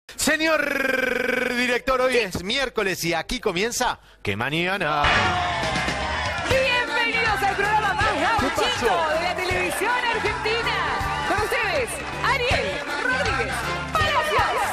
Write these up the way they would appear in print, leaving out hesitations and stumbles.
Señor director, hoy es miércoles y aquí comienza ¡Qué mañana! Bienvenidos al programa más gauchito de la televisión argentina. Con ustedes, Ariel Rodríguez Palacios.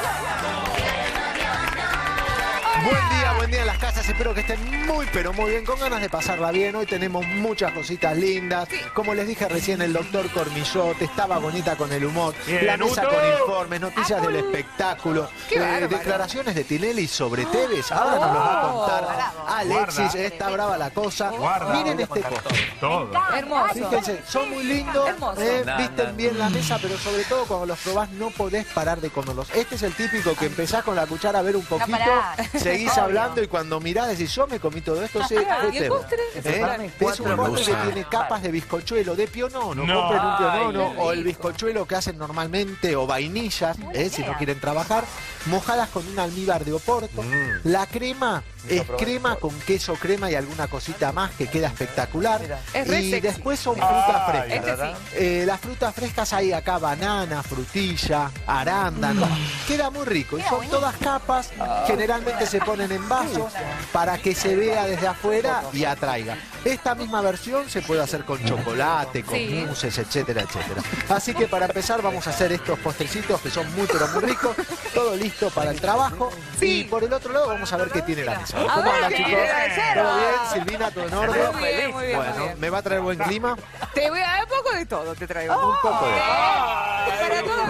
Buen día en las casas, espero que estén muy pero muy bien, con ganas de pasarla bien. Hoy tenemos muchas cositas lindas, como les dije recién, el doctor Cormillot estaba bonita con el humor, la mesa con informes, noticias del espectáculo, declaraciones de Tinelli sobre Tevez, ahora nos lo va a contar Alexis, está brava la cosa. Miren este postre, Hermoso. fíjense, son muy lindos, visten bien la mesa, pero sobre todo cuando los probás no podés parar de comerlos. Este es el típico que empezás con la cuchara a ver un poquito, seguís hablando y cuando mirás decís, yo me comí todo esto, ¿Y el postre? es un postre que tiene capas de bizcochuelo, de pionono, compren un pionono o el bizcochuelo que hacen normalmente, o vainillas, si no quieren trabajar, mojadas con un almíbar de Oporto. La crema es crema con queso crema y alguna cosita más que queda espectacular. Y después son frutas frescas. Las frutas frescas hay acá banana, frutilla, arándano. Queda muy rico y son todas capas, generalmente se ponen en vasos para que se vea desde afuera y atraiga. Esta misma versión se puede hacer con chocolate, con mousses, etcétera, etcétera. Así que para empezar vamos a hacer estos postrecitos que son muy pero muy ricos. Todo listo para el trabajo. Y por el otro lado vamos a ver qué tiene la mesa. ¿Cómo andan, chicos? ¿Todo bien? Silvina, ¿todo en orden? Muy bien, muy bien. Bueno, ¿me va a traer buen clima? Te voy a dar un poco de todo, te traigo. Un poco de... Para todos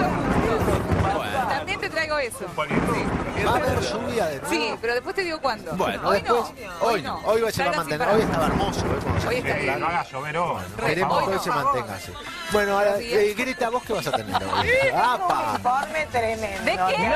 los... También te traigo eso. ¿Va a haber lluvia de nuevo? Sí, pero después te digo cuándo. Bueno, hoy después... no. Hoy no. Hoy se va a mantener. Hoy estaba hermoso. Hoy está bien. No haga llover hoy. Queremos que hoy se mantenga así. Bueno, ahora, Grita, ¿vos qué vas a tener hoy? ¡Apa! Informe tremendo. ¿De qué?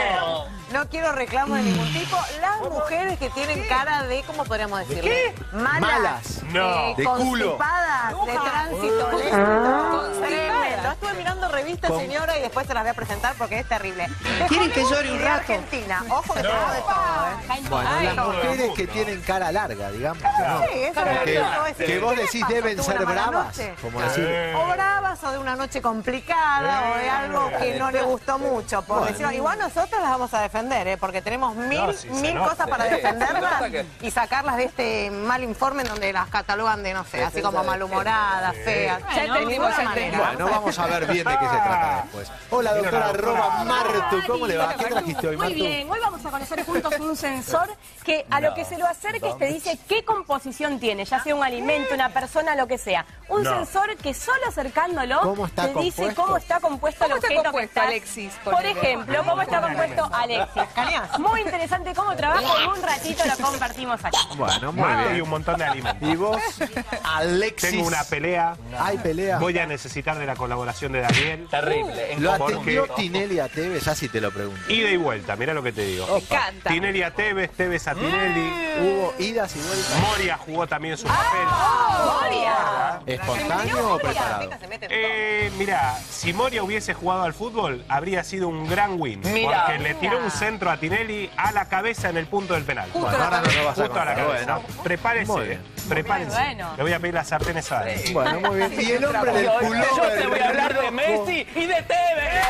No quiero reclamos de ningún tipo. Las mujeres que tienen cara de, ¿cómo podríamos decirlo? qué? Malas. No. De culo. Constipadas, de tránsito lento. Tremendo. Estuve mirando revistas, señora, y después se las voy a presentar porque es terrible. ¿Quieren que llore un de rato? Argentina. Ojo que tenemos de todo, Bueno, las mujeres que tienen cara larga, digamos. ¿No? Sí, eso es Que vos decís deben ser bravas. Como decir... O bravas, o de una noche complicada, o de algo que no le gustó mucho, por decirlo. Igual nosotros las vamos a defender, porque tenemos mil cosas para defenderlas y sacarlas de este mal informe en donde las catalogan de, no sé, así como malhumoradas, feas. Ya entendimos, ya entendimos. Bueno, vamos a ver bien de qué se trata después. Hola, doctora Roba Martu, ¿cómo le va? ¿Qué trajiste hoy, Martu? Muy bien, hoy vamos a conocer juntos un sensor que a lo que se lo acerques te dice qué composición tiene, ya sea un alimento, una persona, lo que sea. Un sensor que solo acercándolo te dice cómo está compuesto el objeto que está. Alexis? Por ejemplo, cómo está compuesto Alexis. Muy interesante cómo trabaja, en un ratito lo compartimos aquí. Bueno, muy Mato y bien. un montón de alimentos. ¿Y vos, Alexis? Tengo una pelea. ¿Hay pelea? Voy a necesitar de la colaboración de Daniel. Terrible. ¿Lo atendió Tinelli a Tevez? Así te lo pregunto. Ida y vuelta, mirá lo que te digo. Me encanta. Tinelli a Tevez, Tevez a Tinelli. ¿Hubo idas y vueltas? Moria jugó también su papel. Moria. ¿Espontáneo o preparado? Mirá, si Moria hubiese jugado al fútbol, habría sido un gran win. Mirá. Porque le tiró un centro a Tinelli a la cabeza en el punto del penal. Bueno, ahora no lo vas a Justo a la contar. cabeza. Bueno, Prepárese, muy bien. prepárense. Bueno. Le voy a pedir las sartenes a Dani. Bueno, muy bien. ¿Y el hombre del pullover? Yo te voy a hablar de rojo? Messi y de Tevez.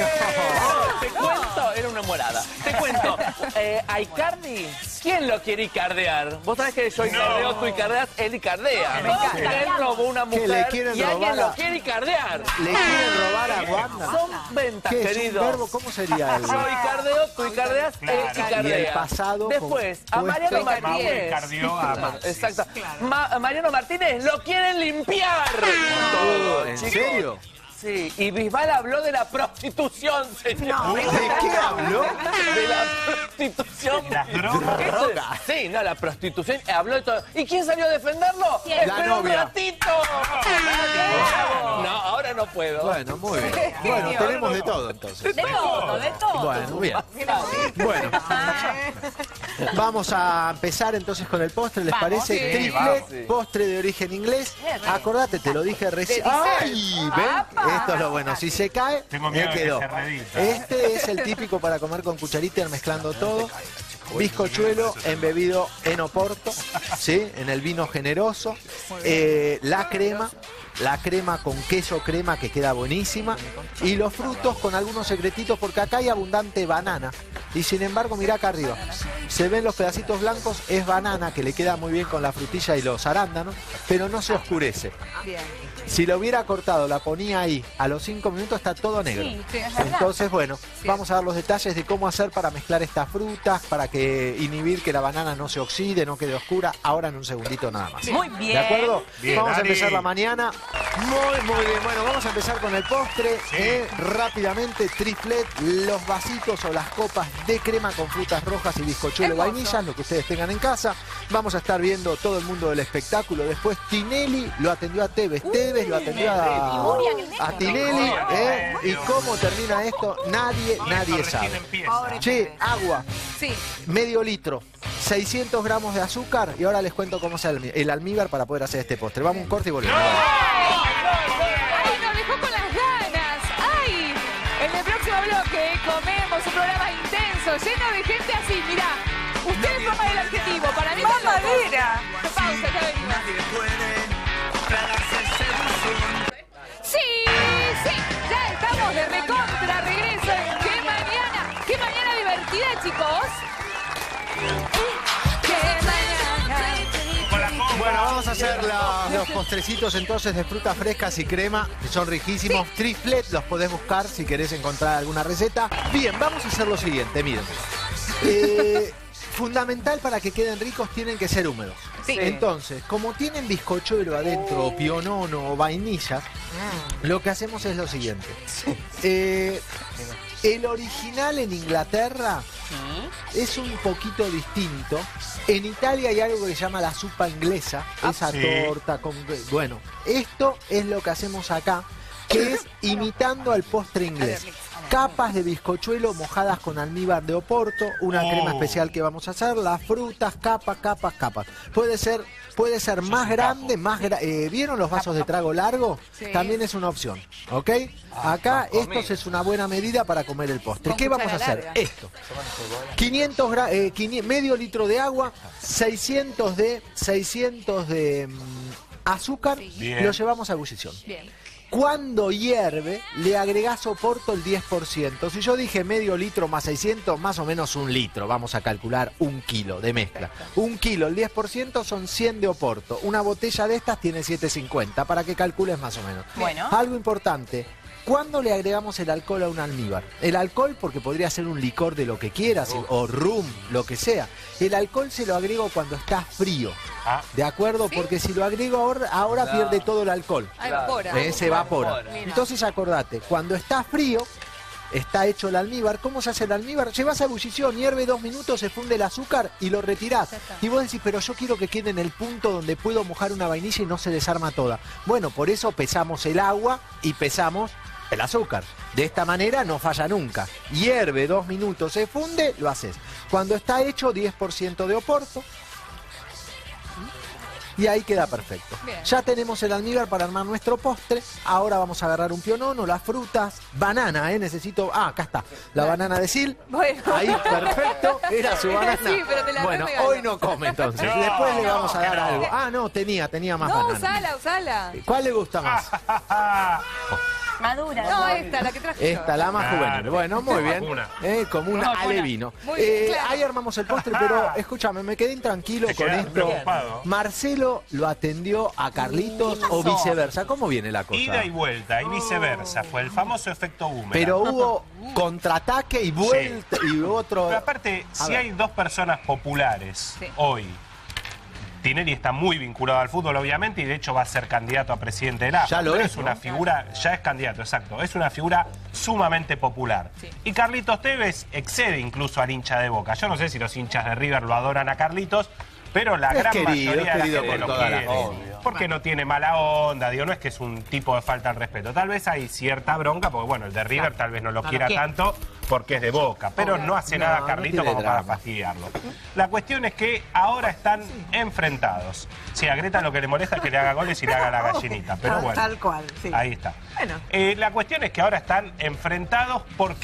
Te cuento, era una morada. Te cuento, a Icardi, ¿quién lo quiere icardear? Vos sabés que yo icardeo, tú icardeas, él icardea. Él robó una ¿Qué, le mujer quieren y alguien robar a- lo quiere icardear. ¿Le quieren robar a Wanda? Son ventas, ¿Qué es un querido. verbo? ¿Cómo sería el...? Yo icardeo, tú icardeas, él icardea. Y el pasado Después, a compuesto. Mariano Mauro Martínez. icardió a Maxi. Exacto. Mariano Martínez lo quieren limpiar. Todo, ¿En chicos. serio? Sí, y Bisbal habló de la prostitución, señor. ¿De qué habló? De la prostitución. Las drogas. Sí, no, la prostitución. Habló de todo. ¿Y quién salió a defenderlo? ¿Quién? La Espera un novia. ratito. No, ahora no puedo. Bueno, muy bien. Bueno, tenemos de todo entonces. De todo, de todo. Bueno, bien. Bueno, vamos a empezar entonces con el postre, ¿les parece? sí. Triplet, postre de origen inglés. Acordate, te lo dije recién. ¡Ay! ¿Ven? Esto es lo bueno. Si se cae, Tengo miedo de que quedó. se redita. Este es el típico para comer con cucharita, ir mezclando todo. Bizcochuelo embebido en Oporto, ¿sí? En el vino generoso. La crema la crema con queso crema que queda buenísima y los frutos con algunos secretitos porque acá hay abundante banana y sin embargo mirá acá arriba, se ven los pedacitos blancos, es banana que le queda muy bien con la frutilla y los arándanos, pero no se oscurece. Si lo hubiera cortado, la ponía ahí, a los 5 minutos está todo negro. Entonces, bueno, vamos a ver los detalles de cómo hacer para mezclar estas frutas, para que inhibir que la banana no se oxide, no quede oscura. Ahora en un segundito nada más. Muy bien. ¿De acuerdo? Bien, vamos a Ari. empezar la mañana. Muy bien. Bueno, vamos a empezar con el postre. Rápidamente, triplet, los vasitos o las copas de crema con frutas rojas y bizcochuelo vainillas, lo que ustedes tengan en casa. Vamos a estar viendo todo el mundo del espectáculo. Después Tinelli lo atendió a Tevez. Tevez lo atendió a Tinelli. ¿Y cómo termina esto? Nadie sabe. Che, agua. Medio litro. 600 gramos de azúcar. Y ahora les cuento cómo es el almíbar para poder hacer este postre. Vamos a un corte y volvemos. ¡Ay, nos dejó con las ganas! ¡Ay! En el próximo bloque comemos un programa intenso, lleno de gente así, mirá. Ustedes toman el adjetivo, para mí es ¡Mamadera! Pausa, ya venimos. Sí, ya estamos de recontra, regreso. ¡Qué mañana divertida, chicos! ¡Qué mañana! Bueno, vamos a hacer los postrecitos entonces de frutas frescas y crema, que son riquísimos. Triplet, los podés buscar si querés encontrar alguna receta. Bien, vamos a hacer lo siguiente, miren. Fundamental para que queden ricos, tienen que ser húmedos. Entonces, como tienen bizcochuelo adentro, o pionono o vainilla, lo que hacemos es lo siguiente. El original en Inglaterra es un poquito distinto. En Italia hay algo que se llama la sopa inglesa, esa torta con... Bueno, esto es lo que hacemos acá, que es imitando al postre inglés. Capas de bizcochuelo mojadas con almíbar de Oporto, una crema especial que vamos a hacer, las frutas, capas. Puede ser más grande, ¿vieron los vasos de trago largo? También es una opción, ¿ok? Acá esto es una buena medida para comer el postre. ¿Qué vamos a hacer? Esto. 500 medio litro de agua, 600 de azúcar, lo llevamos a ebullición. Cuando hierve, le agregás Oporto el 10%. Si yo dije medio litro más 600, más o menos 1 litro. Vamos a calcular 1 kilo de mezcla. 1 kilo, el 10% son 100 de Oporto. Una botella de estas tiene 750, para que calcules más o menos. Bueno. Algo importante. ¿Cuándo le agregamos el alcohol a un almíbar? El alcohol, porque podría ser un licor de lo que quieras, o rum, lo que sea. El alcohol se lo agrego cuando está frío. ¿De acuerdo? Porque si lo agrego ahora pierde todo el alcohol. Se evapora. Entonces acordate, cuando está frío, está hecho el almíbar. ¿Cómo se hace el almíbar? Llevas a ebullición, hierve 2 minutos, se funde el azúcar y lo retirás. Y vos decís, pero yo quiero que quede en el punto donde puedo mojar una vainilla y no se desarma toda. Bueno, por eso pesamos el agua y pesamos el azúcar. De esta manera no falla nunca. Hierve 2 minutos, se funde, lo haces. Cuando está hecho, 10% de Oporto. Y ahí queda perfecto. Ya tenemos el almíbar para armar nuestro postre. Ahora vamos a agarrar un pionono, las frutas, banana, necesito... acá está, la banana de Sil. Ahí, perfecto, era su banana. Bueno, hoy no come entonces. Después le vamos a dar algo. No, tenía más banana. Usala. ¿Cuál le gusta más? Madura. No, la que traje. Esta, la más juvenil. Bueno, muy bien. Como una alevino. Ahí armamos el postre, pero escúchame, me quedé intranquilo con esto. Preocupado. Marcelo lo atendió a Carlitos o viceversa. ¿Cómo viene la cosa? Ida y vuelta y viceversa. Fue el famoso efecto húmedo. Pero hubo contraataque y vuelta y otro... Pero aparte, si hay 2 personas populares hoy, Tinelli está muy vinculado al fútbol, obviamente, y de hecho va a ser candidato a presidente del AFA. Ya lo es, una figura, ya es candidato, exacto. Es una figura sumamente popular. Y Carlitos Tevez excede incluso al hincha de Boca. Yo no sé si los hinchas de River lo adoran a Carlitos, pero la gran mayoría de la gente lo quiere. Porque no tiene mala onda, digo, no es que es un tipo de falta al respeto. Tal vez hay cierta bronca, porque bueno, el de River tal vez no lo quiera tanto porque es de Boca, pero no hace nada Carlitos como para fastidiarlo. La cuestión es que ahora están enfrentados. Sí, a Greta lo que le molesta es que le haga goles y le haga la gallinita, pero bueno. Tal cual, ahí está. La cuestión es que ahora están enfrentados, ¿por qué?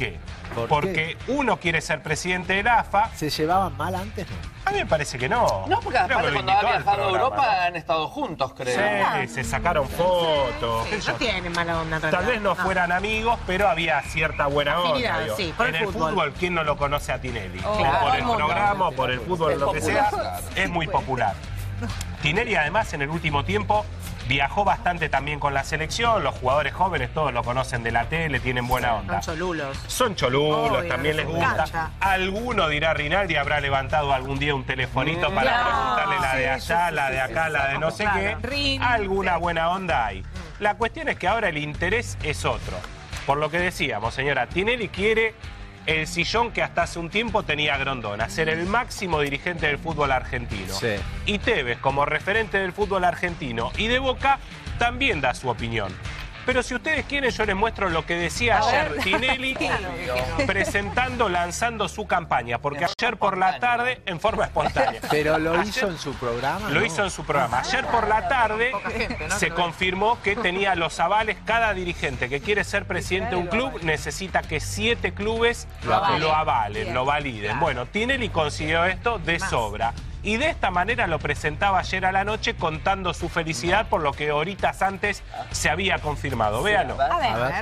Porque uno quiere ser presidente de la AFA. ¿Se llevaban mal antes, no? A mí me parece que no. No, porque aparte cuando han viajado a Europa han estado juntos, creo. Sí, se sacaron fotos. Sí, no tienen mala onda. Tal vez no fueran amigos, pero había cierta buena onda. Sí, por en el fútbol, ¿quién no lo conoce a Tinelli? Claro. Por el programa, por el fútbol, Es lo que popular, sea, claro. es muy popular. Tinelli, además, en el último tiempo viajó bastante también con la selección. Los jugadores jóvenes todos lo conocen de la tele, tienen buena onda. Son cholulos. Son cholulos, Obvio, también les les gusta. encanta. Alguno dirá, Rinaldi habrá levantado algún día un telefonito para preguntarle la de allá, la de acá, la de no sé qué. Alguna buena onda hay. La cuestión es que ahora el interés es otro. Por lo que decíamos, señora, Tinelli quiere el sillón que hasta hace un tiempo tenía Grondona, ser el máximo dirigente del fútbol argentino. Sí. Y Tevez, como referente del fútbol argentino y de Boca, también da su opinión. Pero si ustedes quieren, yo les muestro lo que decía ayer Tinelli presentando, lanzando su campaña. Porque ayer por la tarde, en forma espontánea. Pero lo hizo en su programa. Lo hizo en su programa. Ayer por la tarde se confirmó que tenía los avales. Cada dirigente que quiere ser presidente de un club necesita que 7 clubes lo avalen, lo validen. Bueno, Tinelli consiguió esto de sobra. Y de esta manera lo presentaba ayer a la noche contando su felicidad por lo que horitas antes se había confirmado. Véanlo. A ver.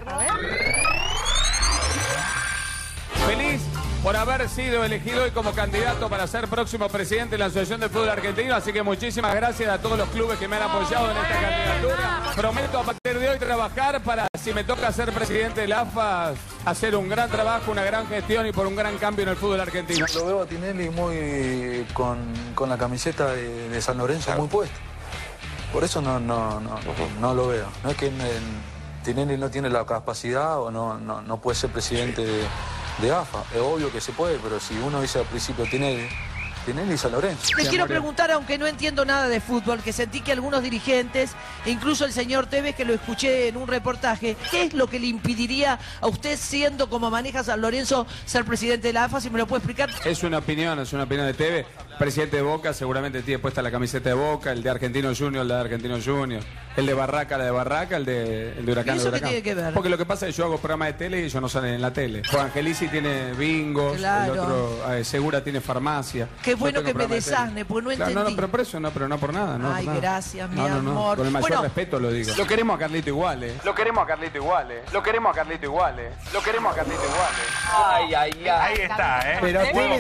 Feliz por haber sido elegido hoy como candidato para ser próximo presidente de la Asociación del Fútbol Argentino. Así que muchísimas gracias a todos los clubes que me han apoyado en esta candidatura. Prometo a partir de hoy trabajar para, si me toca ser presidente de la AFA, hacer un gran trabajo, una gran gestión y por un gran cambio en el fútbol argentino. Lo veo a Tinelli muy con la camiseta de San Lorenzo muy puesta. Por eso no lo veo. No es que Tinelli no tiene la capacidad o no puede ser presidente de AFA. Es obvio que se puede, pero si uno dice al principio Tinelli y San Lorenzo. Les quiero preguntar, aunque no entiendo nada de fútbol, que sentí que algunos dirigentes, e incluso el señor Tevez, que lo escuché en un reportaje, ¿qué es lo que le impediría a usted, siendo como maneja San Lorenzo, ser presidente de la AFA? Si me lo puede explicar. Es una opinión de Tevez. Presidente de Boca seguramente tiene puesta la camiseta de Boca, el de Argentino Junior, el de Argentino Junior, el de Barraca, la de Barraca, el de Huracán, ¿Y eso de Huracán. qué tiene que ver? Porque lo que pasa es que yo hago programa de tele y ellos no salen en la tele. Juan Angelici tiene bingos, Claro. el otro Segura tiene farmacia. Qué bueno Yo que tengo me programa de tele. desasne, pues no Claro, entendí. no, pero por eso no, pero no por nada. No, Ay, por nada. gracias, mi amor. Con el mayor Bueno. respeto lo digo. Lo queremos a Carlito igual, Lo queremos a Carlito igual, Lo queremos a Carlito igual, Lo queremos a Carlito igual, Ay, ay, ay. Ahí está, ¿eh? Pero Tevez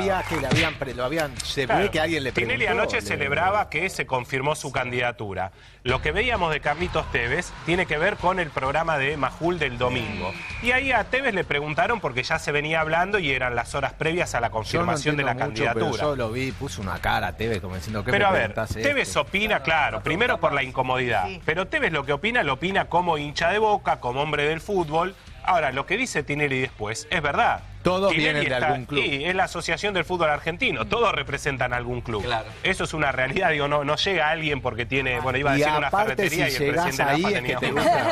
se ve Claro. que alguien le preguntó. Tinelli anoche celebraba que se confirmó su candidatura. Lo que veíamos de Carlitos Tevez tiene que ver con el programa de Majul del domingo. Y ahí a Tevez le preguntaron porque ya se venía hablando y eran las horas previas a la confirmación de la candidatura. Pero yo lo vi, puso una cara a Tevez como diciendo que Pero a ver, Tevez opina, claro, primero por la incomodidad. Pero Tevez lo opina como hincha de Boca, como hombre del fútbol. Ahora, lo que dice Tinelli después es verdad. Todos Tinelli vienen de algún club. Sí, es la Asociación del Fútbol Argentino. Todos representan algún club. Claro. Eso es una realidad. Digo, no llega alguien porque tiene, bueno, iba a decir una aparte, ferretería si y el llegás presidente ahí de la es que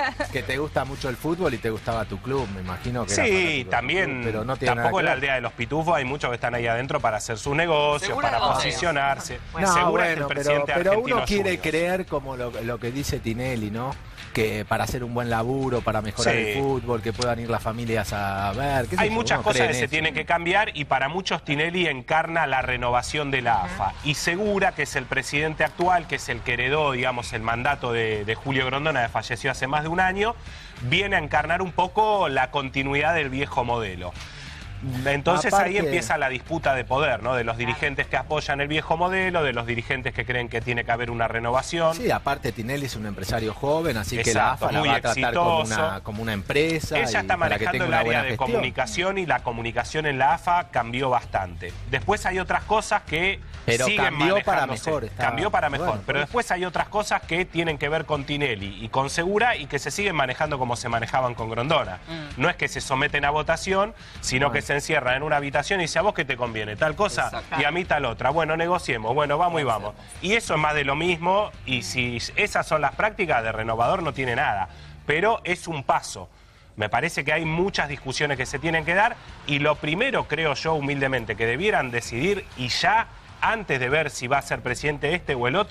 te gusta mucho el fútbol y te gustaba tu club, me imagino que era Sí, fanático también. del club, pero no tiene Tampoco en la nada que ver. aldea de los Pitufos hay muchos que están ahí adentro para hacer sus negocios, Segura para no. posicionarse. No, Segura es bueno, el presidente pero argentino uno quiere Juniors. creer como lo que dice Tinelli, ¿no? Que para hacer un buen laburo, para mejorar Sí. el fútbol, que puedan ir las familias a ver. qué sé Hay yo, muchas uno cosas cree que en se eso. tienen que cambiar y para muchos Tinelli encarna la renovación de la AFA. Y Segura, que es el presidente actual, que es el que heredó, digamos, el mandato de Julio Grondona, que falleció hace más de un año, viene a encarnar un poco la continuidad del viejo modelo. Entonces ahí Aparte- empieza la disputa de poder, ¿no? De los dirigentes que apoyan el viejo modelo, de los dirigentes que creen que tiene que haber una renovación. Sí, aparte Tinelli es un empresario joven, así que Exacto, la AFA la muy va a tratar exitoso. como una empresa. Él ya y está para que manejando tenga el una área buena de gestión. comunicación y la comunicación en la AFA cambió bastante. Después hay otras cosas que Pero siguen cambió para manejándose. mejor, está- Cambió para mejor, bueno, pero por después hay otras cosas que tienen que ver con Tinelli y con Segura y que se siguen manejando como se manejaban con Grondona. No es que se someten a votación, sino que se encierran en una habitación y dice, ¿a vos qué te conviene? Tal cosa Exacto. y a mí tal otra. Bueno, negociemos, bueno, vamos y vamos. Y eso es más de lo mismo y si esas son las prácticas de renovador no tiene nada, pero es un paso. Me parece que hay muchas discusiones que se tienen que dar y lo primero, creo yo humildemente, que debieran decidir y ya, antes de ver si va a ser presidente este o el otro,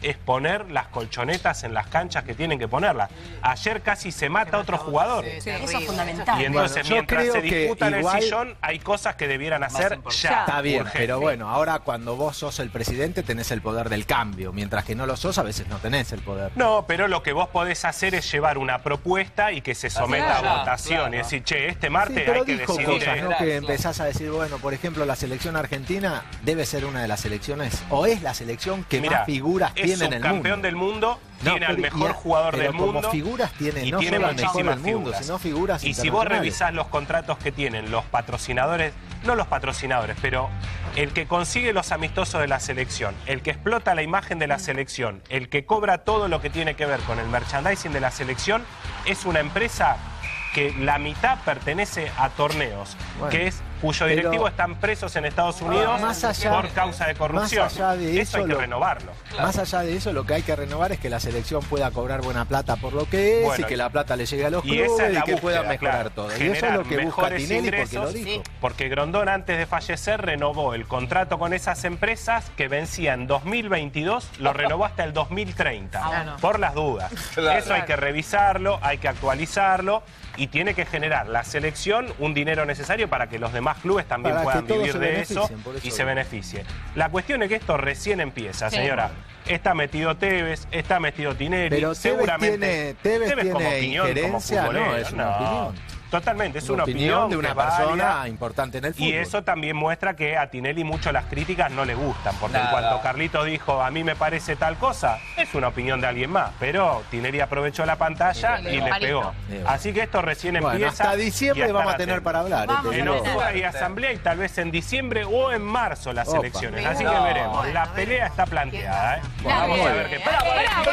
es poner las colchonetas en las canchas que tienen que ponerlas. Ayer casi se mata otro jugador. Sí, eso es fundamental. Y entonces, bueno, mientras se disputan el sillón, hay cosas que debieran hacer ya. Está bien, pero bueno, ahora cuando vos sos el presidente tenés el poder del cambio, mientras que no lo sos, a veces no tenés el poder. No, pero lo que vos podés hacer es llevar una propuesta y que se someta a votación. Y decir, che, este martes hay que decidir. Cosas, ¿no? Que empezás a decir, bueno, por ejemplo, la selección argentina debe ser una de las selecciones, o es la selección que más figuras tiene en el mundo. Es campeón del mundo, tiene al mejor jugador del mundo. Como figuras tiene, y no tiene solo al mejor muchísimas del mundo, figuras. sino figuras y si vos revisás los contratos que tienen los patrocinadores, no los patrocinadores, pero el que consigue los amistosos de la selección, el que explota la imagen de la selección, el que cobra todo lo que tiene que ver con el merchandising de la selección, es una empresa que la mitad pertenece a Torneos, cuyo directivo están presos en Estados Unidos por causa de corrupción. Más allá de eso hay que renovarlo. Más allá de eso, lo que hay que renovar es que la selección pueda cobrar buena plata por lo que es, y que la plata le llegue a los clubes y que puedan mejorar todo. Y eso es lo que busca Tinelli, porque lo dijo. Porque Grondón, antes de fallecer, renovó el contrato con esas empresas que vencía en 2022, lo renovó hasta el 2030, por las dudas. Eso hay que revisarlo, hay que actualizarlo, y tiene que generar la selección un dinero necesario para que los demás clubes también puedan vivir de eso y se beneficie. La cuestión es que esto recién empieza, señora. Está metido Tevez, está metido Tinelli. Pero seguramente Tevez tiene injerencia, no, es una opinión. Totalmente, es una opinión de una persona importante en el fútbol. Y eso también muestra que a Tinelli mucho las críticas no le gustan, porque en cuanto Carlitos dijo, a mí me parece tal cosa, es una opinión de alguien más, pero Tinelli aprovechó la pantalla y le pegó. Así que esto recién empieza. Hasta diciembre vamos a tener para hablar. En octubre hay asamblea y tal vez en diciembre o en marzo las elecciones. Así que veremos. La pelea está planteada. Vamos a ver qué pasa.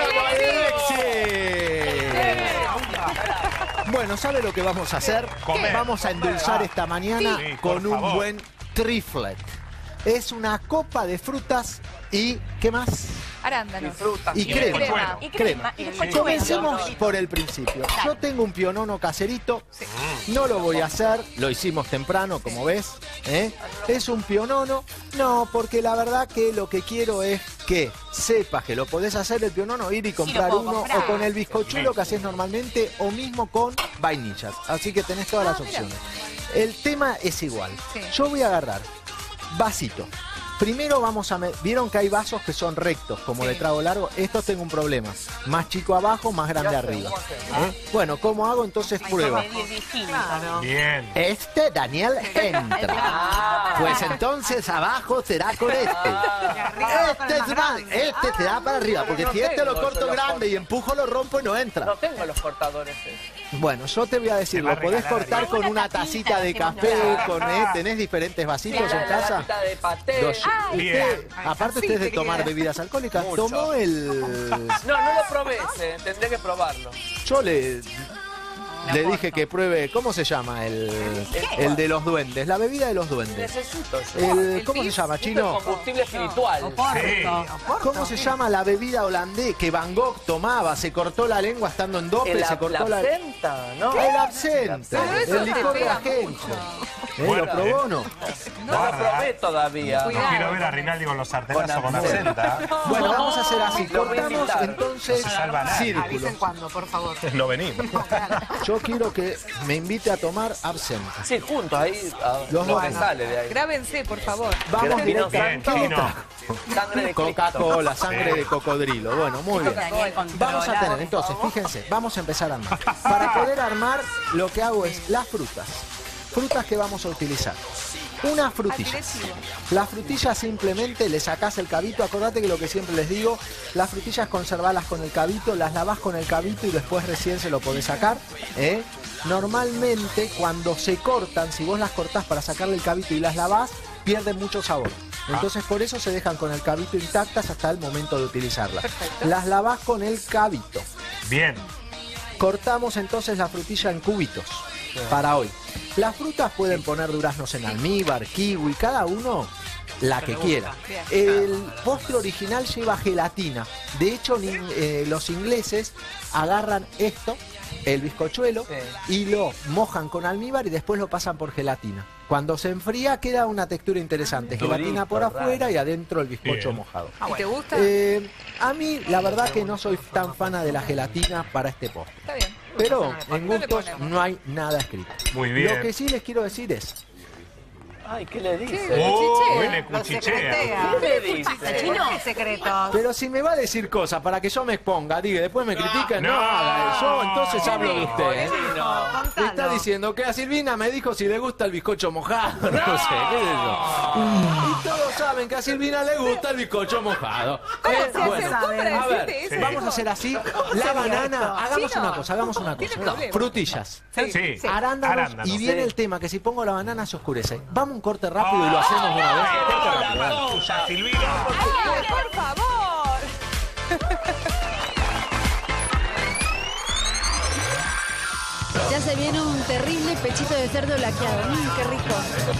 Bueno, ¿sabe lo que vamos a hacer? Vamos a endulzar esta mañana con un buen triflet. Es una copa de frutas y ¿qué más? Arándanos. Y crema. Comencemos por el principio. Yo tengo un pionono caserito, no lo voy a hacer, lo hicimos temprano, como ves. Es un pionono, no, porque la verdad que lo que quiero es que sepas que lo podés hacer el pionono, ir y comprar uno, o con el bizcochuelo que haces normalmente, o mismo con vainillas. Así que tenés todas las opciones. El tema es igual. Yo voy a agarrar vasito. Primero vamos a... ¿Vieron que hay vasos que son rectos, como de trago largo? Estos tengo un problema. Más chico abajo, más grande arriba. Bueno, ¿cómo hago? Entonces pruebo. Bien. Este, Daniel, entra. Pues entonces abajo será con este. Este te da para arriba, porque si este lo corto grande y empujo, lo rompo y no entra. No tengo los cortadores. Bueno, yo te voy a decir, lo podés cortar con una tacita de café, ¿tenés diferentes vasitos en casa? Aparte usted de tomar bebidas alcohólicas, tomó el... No lo probé, tendré que probarlo. Yo le dije que pruebe, ¿cómo se llama? El de los duendes, la bebida de los duendes. Necesito. ¿Cómo se llama, Chino? Combustible espiritual. ¿Cómo se llama la bebida holandés que Van Gogh tomaba? Se cortó la lengua estando en dope, se cortó la... absenta, ¿no? El absenta, el licor de ajenjo. ¿Lo probó o no? No lo probé todavía. No quiero ver a Rinaldi con los sartenazos con absenta. Bueno, vamos a hacer así. Cortamos entonces círculo. Avisen cuando, por favor. No venimos. Yo quiero que me invite a tomar absenta. Sí, juntos, ahí Los lo dos. que sale de ahí. Grábense, por favor. Vamos Bien, directamente. Sangre de Coca-Cola, sangre de cocodrilo. Bueno, muy bien. Vamos a tener, entonces, fíjense, vamos a empezar a armar. Para poder armar, lo que hago es las frutas. Frutas que vamos a utilizar. Una frutilla. La frutilla simplemente le sacás el cabito. Acordate que lo que siempre les digo, las frutillas conservalas con el cabito, las lavás con el cabito y después recién se lo podés sacar. Normalmente cuando se cortan, si vos las cortás para sacarle el cabito y las lavás, pierden mucho sabor. Entonces por eso se dejan con el cabito intactas hasta el momento de utilizarlas. Las lavás con el cabito. Bien. Cortamos entonces la frutilla en cubitos. para hoy. Las frutas pueden poner duraznos en almíbar, kiwi, cada uno la que quiera. El postre original lleva gelatina. De hecho, los ingleses agarran esto, el bizcochuelo, y lo mojan con almíbar y después lo pasan por gelatina. Cuando se enfría queda una textura interesante. Gelatina por afuera y adentro el bizcocho mojado. ¿Y te gusta? A mí, la verdad que no soy tan fana de la gelatina para este postre. Está bien. Pero en gustos no hay nada escrito. Muy bien. Lo que sí les quiero decir es... Ay, ¿qué le dice? Le cuchichea. ¿Qué le dice? ¿Qué secretos? Pero si me va a decir cosas para que yo me exponga, diga, después me critican, no haga eso, entonces hablo de usted. Me está diciendo que a Silvina me dijo si le gusta el bizcocho mojado, no sé, ¿qué es eso? Y todos saben que a Silvina le gusta el bizcocho mojado. Bueno, a ver, vamos a hacer así, la banana, hagamos una cosa, frutillas, arándanos, y viene el tema que si pongo la banana se oscurece. Vamos un corte rápido y lo hacemos de una vez. Corte rápido, Silvina. ¡Ay, por favor! Ya se viene un terrible pechito de cerdo laqueado. ¡Qué rico!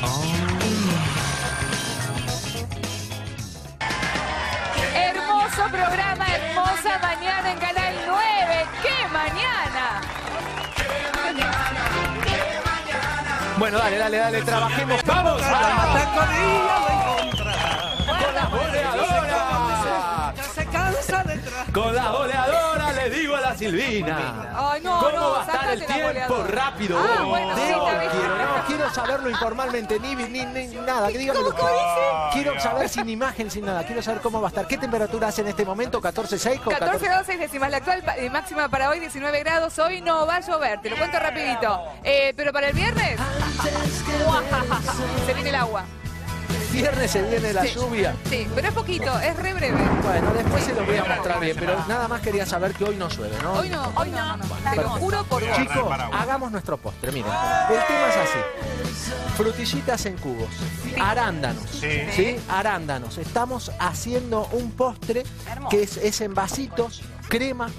Hermoso programa, hermosa mañana en Canal 9. ¡Qué mañana! Bueno, dale, trabajemos. ¡Vamos! Con la boleadora! se cansa de Con la boleadora le digo a la Silvina. Ay, no, ¿Cómo va a estar el tiempo rápido? Bueno, sí, quiero saberlo informalmente, ni nada. Dígamelo. Quiero saber sin imagen, sin nada. Quiero saber cómo va a estar. ¿Qué temperatura hace en este momento? 14,6 con 14 grados 6 décimas. La actual máxima para hoy 19 grados. Hoy no va a llover, te lo cuento rapidito. Pero para el viernes se viene el agua. Viernes se viene la lluvia. Sí, pero es poquito, es re breve. Bueno, después se lo voy a mostrar bien, pero nada más quería saber que hoy no llueve, ¿no? Hoy no. Te lo juro por vos. Chicos, hagamos nuestro postre, miren. El tema es así. Frutillitas en cubos, arándanos, ¿sí? Arándanos. Estamos haciendo un postre que es en vasitos, cremas,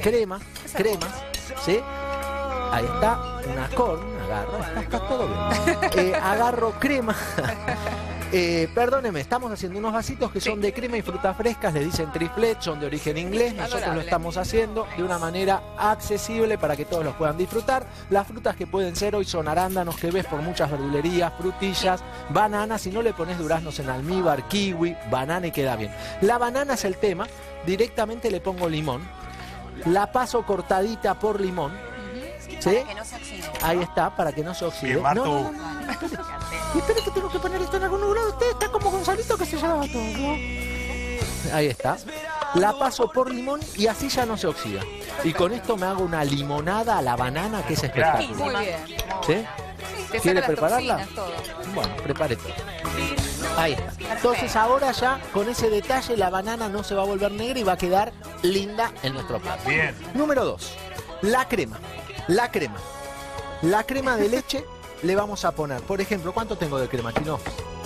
¿sí? Ahí está, una agarro, está todo bien. Agarro crema. Perdóneme, estamos haciendo unos vasitos que son de crema y frutas frescas, le dicen triplet, son de origen inglés. Nosotros lo estamos haciendo de una manera accesible para que todos los puedan disfrutar. Las frutas que pueden ser hoy son arándanos que ves por muchas verdulerías, frutillas, bananas, si no le pones duraznos en almíbar, kiwi, banana y queda bien. La banana es el tema, directamente le pongo limón, la paso cortadita por limón. ¿Sí? Para que no se oxide. Ahí está, para que no se oxide. Bien, Martu. Espere que tengo que poner esto en algún lugar. Usted está como Gonzalito que se lleva todo. Ahí está. La paso por limón y así ya no se oxida. Y con esto me hago una limonada a la banana que es espectacular. Muy bien. ¿Sí? ¿Quiere prepararla? Bueno, prepare todo. Ahí está. Entonces ahora ya con ese detalle la banana no se va a volver negra y va a quedar linda en nuestro plato. Bien. Número 2. La crema. La crema de leche le vamos a poner, por ejemplo, ¿cuánto tengo de crema, Chino?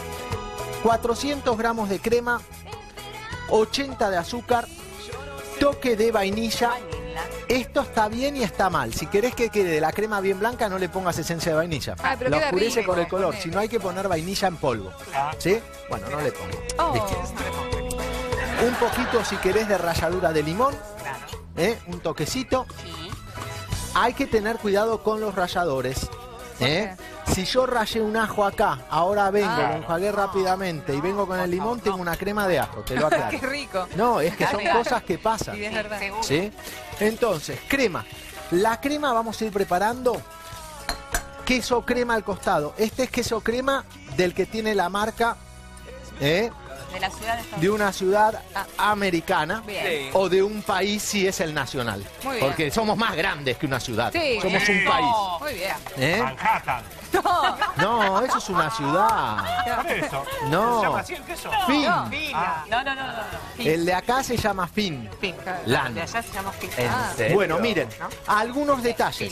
400 gramos de crema, 80 de azúcar, toque de vainilla. Esto está bien y está mal. Si querés que quede la crema bien blanca, no le pongas esencia de vainilla. Pero la queda oscurece rico, con el color. Si no, hay que poner vainilla en polvo. ¿Sí? Bueno, no le pongo. Un poquito, si querés, de ralladura de limón. Un toquecito. Hay que tener cuidado con los ralladores. Si yo rayé un ajo acá, ahora vengo, lo enjuagué rápidamente y vengo con el limón, tengo una crema de ajo, te lo aclaro. ¡Qué rico! No, es que son cosas que pasan. Sí, es verdad. ¿Sí? Entonces, crema. La crema vamos a ir preparando queso crema al costado. Este es queso crema del que tiene la marca De la ciudad de una ciudad americana. Bien. O de un país si es el nacional. Muy bien. Porque somos más grandes que una ciudad. Sí. Somos un país. Muy bien. Manhattan. No, eso es una ciudad. Por eso. No. ¿Se llama así el queso? Fin. No. El de acá se llama Fin. Lan. De allá se llama fin. ¿En serio? Bueno, miren, algunos detalles.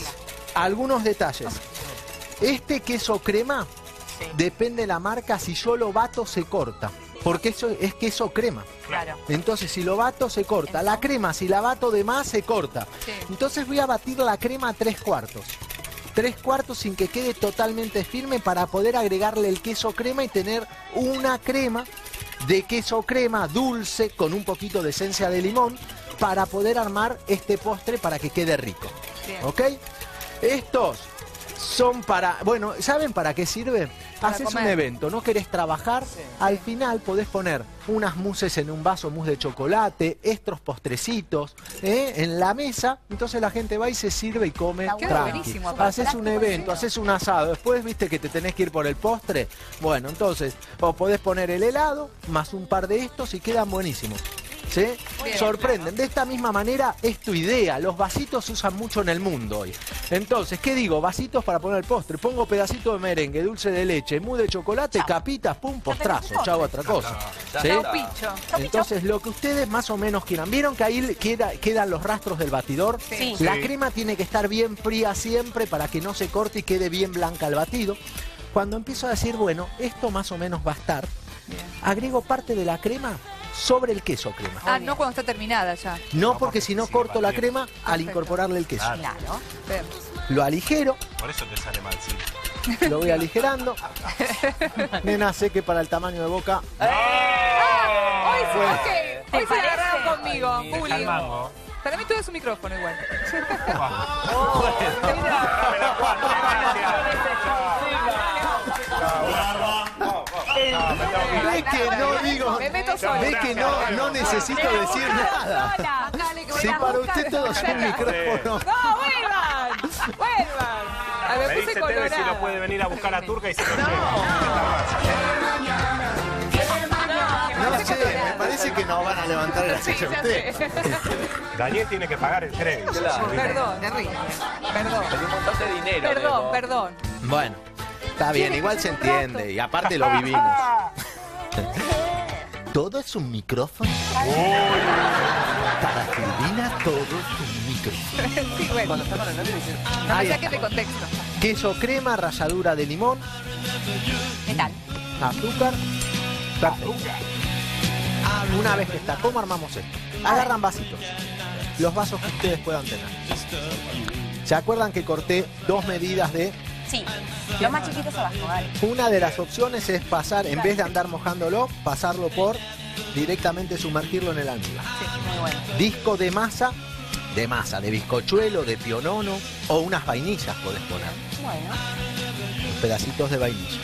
Este queso crema, depende de la marca, si yo lo bato se corta. Porque eso es queso crema. Claro. Entonces, si lo bato, se corta. La crema, si la bato de más, se corta. Sí. Entonces voy a batir la crema a 3/4. 3/4 sin que quede totalmente firme para poder agregarle el queso crema y tener una crema de queso crema dulce con un poquito de esencia de limón para poder armar este postre para que quede rico. Bien. ¿Ok? Estos son para... Bueno, ¿saben para qué sirve? Haces un evento, no querés trabajar, al final podés poner unas mousses en un vaso, mousse de chocolate, estos postrecitos en la mesa, entonces la gente va y se sirve y come tranqui. Haces un evento, haces un asado, después viste que te tenés que ir por el postre, bueno, entonces o podés poner el helado más un par de estos y quedan buenísimos. ¿Sí? Bien, sorprenden. De esta misma manera es tu idea. Los vasitos se usan mucho en el mundo hoy. Entonces, ¿qué digo? Vasitos para poner el postre. Pongo pedacito de merengue, dulce de leche, mousse de chocolate, capitas, pum, postrazo. Chau, otra cosa. ¿Sí? Entonces, lo que ustedes más o menos quieran. ¿Vieron que ahí quedan los rastros del batidor? Sí. La crema tiene que estar bien fría siempre para que no se corte y quede bien blanca el batido. Cuando empiezo a decir, bueno, esto más o menos va a estar, agrego parte de la crema sobre el queso crema. Ah, no cuando está terminada ya. No, porque si no corto la crema al incorporarle el queso. Claro. Lo aligero. Por eso te sale mal, sí. Lo voy aligerando. Nena, sé que para el tamaño de boca... Hoy se agarraron conmigo, bullying. Para mí todo es un micrófono igual. Ve que no digo, ve que no necesito decir nada. Si para usted todo es un micrófono. No, vuelvan. A ver, me dice Teve si lo puede venir a buscar a Turca y se lo lleva. No sé, me parece que no van a levantar el aceite usted. Daniel tiene que pagar el crédito. Perdón, terrible. Perdón. Un montón de dinero. Perdón. Bueno. Está bien, igual se entiende y aparte lo vivimos. ¿Todo es un micrófono? Para Silvina todo es un micrófono. Sí, bueno. No me saques de contexto. Queso crema, ralladura de limón. ¿Qué tal? Azúcar. Una vez que está, ¿cómo armamos esto? Agarran vasitos. Los vasos que ustedes puedan tener. ¿Se acuerdan que corté 2 medidas de...? Sí, los más chiquitos abajo, vale. Una de las opciones es pasar, en vez de andar mojándolo, pasarlo por directamente sumergirlo en el almíbar. Sí, muy bueno. Disco de masa, de bizcochuelo, de pionono o unas vainillas podés poner. Bueno. Pedacitos de vainilla.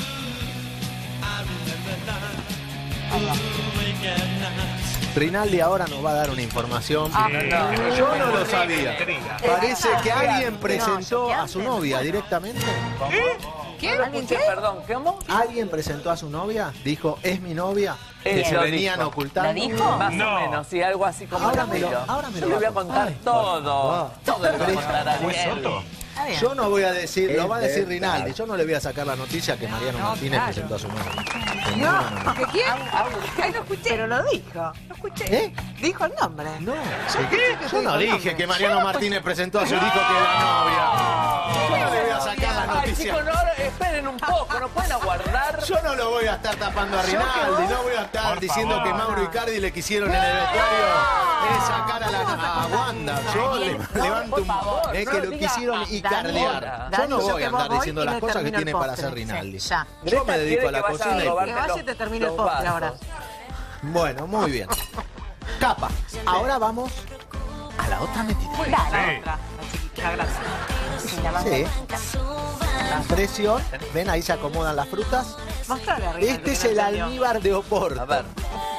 Rinaldi ahora nos va a dar una información. Yo no lo sabía. Parece que alguien presentó a su novia directamente. ¿Quién? Perdón, ¿cómo? ¿Alguien presentó a su novia? Dijo, es mi novia. Que se venían ocultando. ¿La dijo? Más o menos, sí, algo así como ahora me lo voy a contar todo. Todo lo voy a contar a Ariel. Yo no voy a decir, lo va a decir Rinaldi. Yo no le voy a sacar la noticia que Mariano Martínez presentó a su novia. No, ¿que quién? Ay, no escuché. Pero lo dijo. No escuché. Dijo el nombre. No. Yo no dije que Mariano Martínez presentó a su hijo que era novia. Yo no le voy a sacar la noticia. Chicos, no, esperen un poco, no pueden aguardar. Yo no lo voy a estar tapando a Rinaldi, no voy a estar diciendo que Mauro Icardi le quisieron en el vestuario sacar a Wanda. Yo levanto un... Es que lo quisieron icardear. Yo no voy a andar diciendo las cosas que tiene para hacer Rinaldi. Yo me dedico a la cocina y... Que vaya y te termine el postre ahora. Bueno, muy bien. Capa. Ahora vamos a la otra metida. La otra. La gracia. Sí. Presión. Ven, ahí se acomodan las frutas. Mostrale arriba. Este es el almíbar de Oporto. A ver.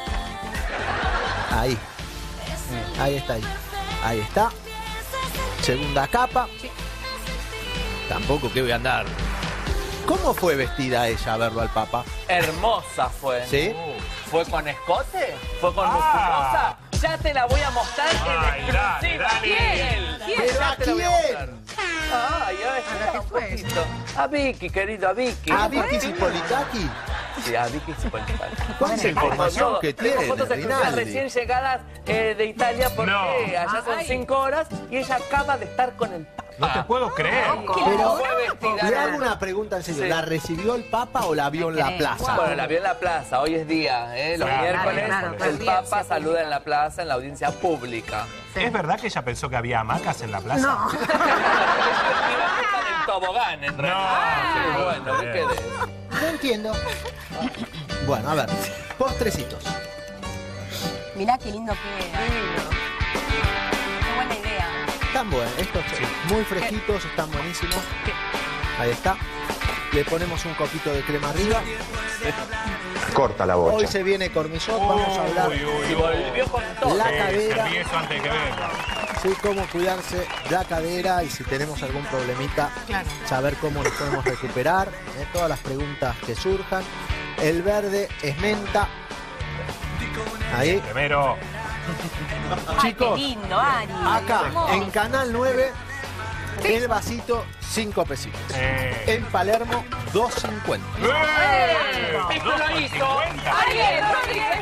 Ahí. Ahí está. Ahí está. Segunda capa. Tampoco que voy a andar. ¿Cómo fue vestida ella a verlo al Papa? Hermosa fue. ¿Sí? ¿Fue con escote? ¿Fue con musculosa? Ya te la voy a mostrar en exclusiva. ¿Quién? ¿Pero a quién? Ay, un poquito. A Vicky, querido, a Vicky. ¿A Vicky Cipolitaki? Sí, a Vicky Cipolitaki. ¿Cuánta información que tiene, fotos exclusivas recién llegadas de Italia porque allá son 5 horas y ella acaba de estar con el Papa. No te puedo creer. Pero le hago una pregunta en serio. ¿La recibió el Papa o la vio en la plaza? Bueno, la vio en la plaza. Hoy es día, los miércoles. El Papa saluda en la plaza, en la audiencia pública. ¿Es verdad que ella pensó que había hamacas en la plaza? No. tobogán, en realidad. Bueno, ¿qué querés? No entiendo. Bueno, a ver, postrecitos. Mirá qué lindo queda. Qué buena idea. Están buenos, estos muy fresquitos, están buenísimos. Ahí está. Le ponemos un copito de crema arriba. Corta la bocha. Hoy se viene Cormillot, vamos a hablar la cadera. Eso antes que venga. Sí, cómo cuidarse la cadera y si tenemos algún problemita, saber cómo nos podemos recuperar. Todas las preguntas que surjan. El verde es menta. Ahí. Primero. Chicos, qué lindo, Ari. acá en Canal 9, el vasito 5 pesitos. En Palermo 2.50. Esto lo hizo Ariel Rodríguez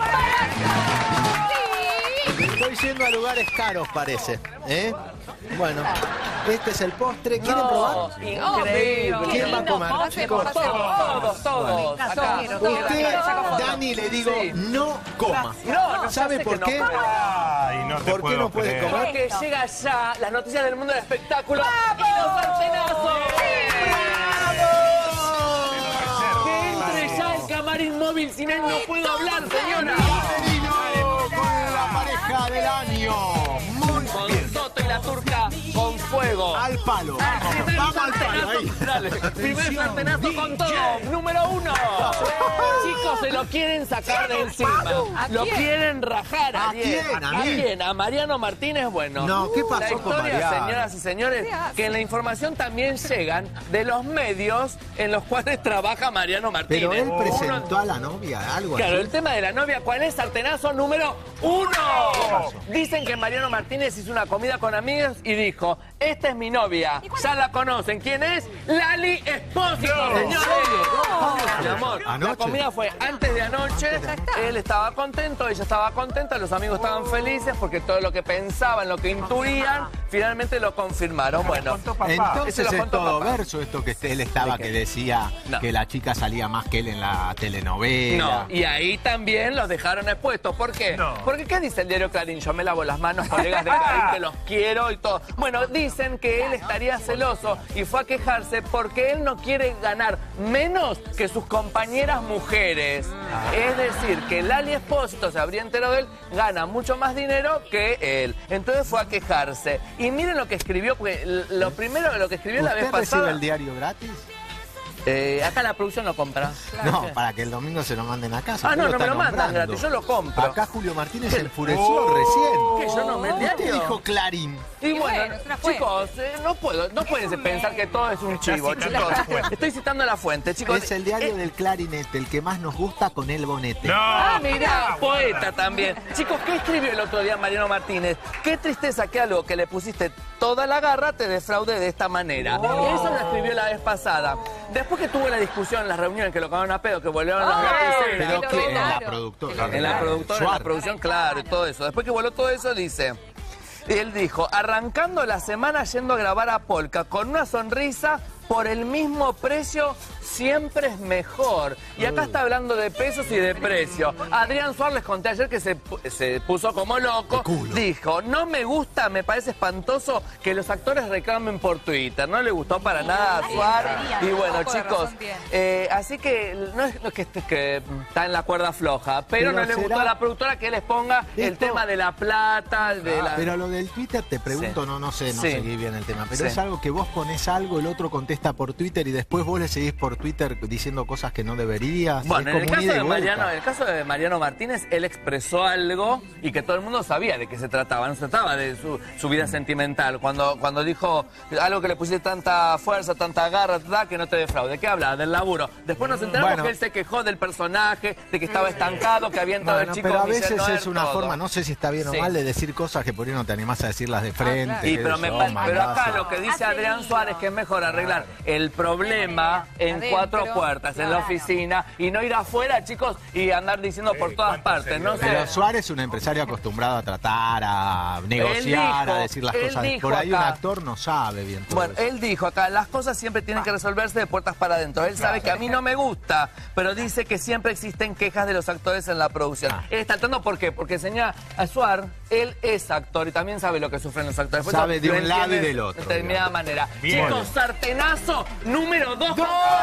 para... Estoy yendo a lugares caros, parece. Bueno, este es el postre. ¿Quieren probar? Increíble. ¿Quién va a comer, chicos? Todos. Acá. Usted, Dani, le digo, no coma. ¿Sabe por qué? ¿Por qué no puede comer? Porque llega ya las noticias del mundo del espectáculo y los sartenazos. Que entre ya el camarín móvil, sin él no puedo hablar, señora. Con la pareja del año. Muy bien. Con Soto y la turca con fuego. Al palo. Vamos al palo, ahí. Dale. Primer sartenazo con todo. Número 1. Chicos, se lo quieren sacar de encima. Lo quieren rajar. ¿A quién? ¿A mí? ¿A quién? ¿A Mariano Martínez? Bueno. No, ¿qué pasó la con historia, Mariano? señoras y señores, que en la información también llegan de los medios en los cuales trabaja Mariano Martínez. Pero él presentó a la novia, algo Claro, así. el tema de la novia, ¿cuál es? Sartenazo número 1. Dicen que Mariano Martínez hizo una comida con amigos y dijo, esta es mi novia. Ya la conocen. ¿Quién es? Lali Espósito, señores. Mi amor, la comida fue antes de anoche. Él estaba contento, ella estaba contenta, los amigos estaban felices porque todo lo que pensaban, lo que intuían, finalmente lo confirmaron. Bueno, entonces es todo verso esto que él estaba que decía que la chica salía más que él en la telenovela. No, y ahí también los dejaron expuestos. ¿Por qué? Porque ¿qué dice el diario Clarín? Yo me lavo las manos, colegas de Clarín, que los quiero y todo. Bueno, dicen que él estaría celoso y fue a quejarse porque él no quiere ganar menos que sus compañeras mujeres. Es decir, que Lali Espósito, se habría enterado de él, gana mucho más dinero que él. Entonces fue a quejarse. Y miren lo que escribió, porque lo primero lo que escribió la vez pasada... ¿Usted recibe el diario gratis? Acá la producción lo compra. No, para que el domingo se lo manden a casa. No me lo mandan gratis, yo lo compro. Acá Julio Martínez se enfureció recién. ¿Que yo no me Usted dijo Clarín. Y bueno, chicos, no pueden pensar que todo es un chivo, chicos. Estoy citando la fuente, chicos. Es el diario del clarinete, el que más nos gusta con el bonete. Mirá, poeta también. Chicos, ¿qué escribió el otro día Mariano Martínez? Qué tristeza que algo que le pusiste toda la garra te defraude de esta manera. Eso lo escribió la vez pasada. Después que tuvo la discusión en las reuniones, que lo cagaron a pedo, que volvieron a Pero que en la productora. En la producción, claro, y todo eso. Después que voló todo eso, dice... Él dijo, arrancando la semana yendo a grabar a Polka con una sonrisa, por el mismo precio siempre es mejor. Y acá está hablando de pesos y de precio. Adrián Suárez, les conté ayer que se puso como loco. Dijo, no me gusta, me parece espantoso que los actores reclamen por Twitter. No le gustó para nada a Suárez. Y bueno, chicos, así que no es que está en la cuerda floja, pero no le gustó a la productora que les ponga el tema de la plata. Pero lo del Twitter, te pregunto, no seguí bien el tema, pero es algo que vos pones algo, el otro contesta por Twitter y después vos le seguís por Twitter diciendo cosas que no deberías. Bueno, en el caso de Mariano Martínez, él expresó algo y que todo el mundo sabía de qué se trataba. No se trataba de su vida sentimental. Cuando dijo algo que le pusiste tanta fuerza, tanta garra, que no te defraude. ¿Qué habla? Del laburo. Después nos enteramos que él se quejó del personaje, de que estaba estancado, que había entrado el chico. Pero a veces es una forma, no sé si está bien o mal, de decir cosas que por ahí no te animás a decirlas de frente. Pero acá lo que dice Adrián Suárez, que es mejor arreglar el problema en cuatro puertas, en la oficina, y no ir afuera, chicos, y andar diciendo por todas partes, ¿no? Pero Suárez es un empresario acostumbrado a tratar, a negociar, a decir las cosas. Por ahí un actor no sabe bien todo eso. Él dijo acá, las cosas siempre tienen que resolverse de puertas para adentro. Él sabe que a mí no me gusta, pero dice que siempre existen quejas de los actores en la producción. Él está tratando, ¿por qué? Porque señala a Suárez, Él es actor y también sabe lo que sufren los actores. Después sabe de un lado y del otro. De determinada manera. Bien. Chicos, sartenazo número 2.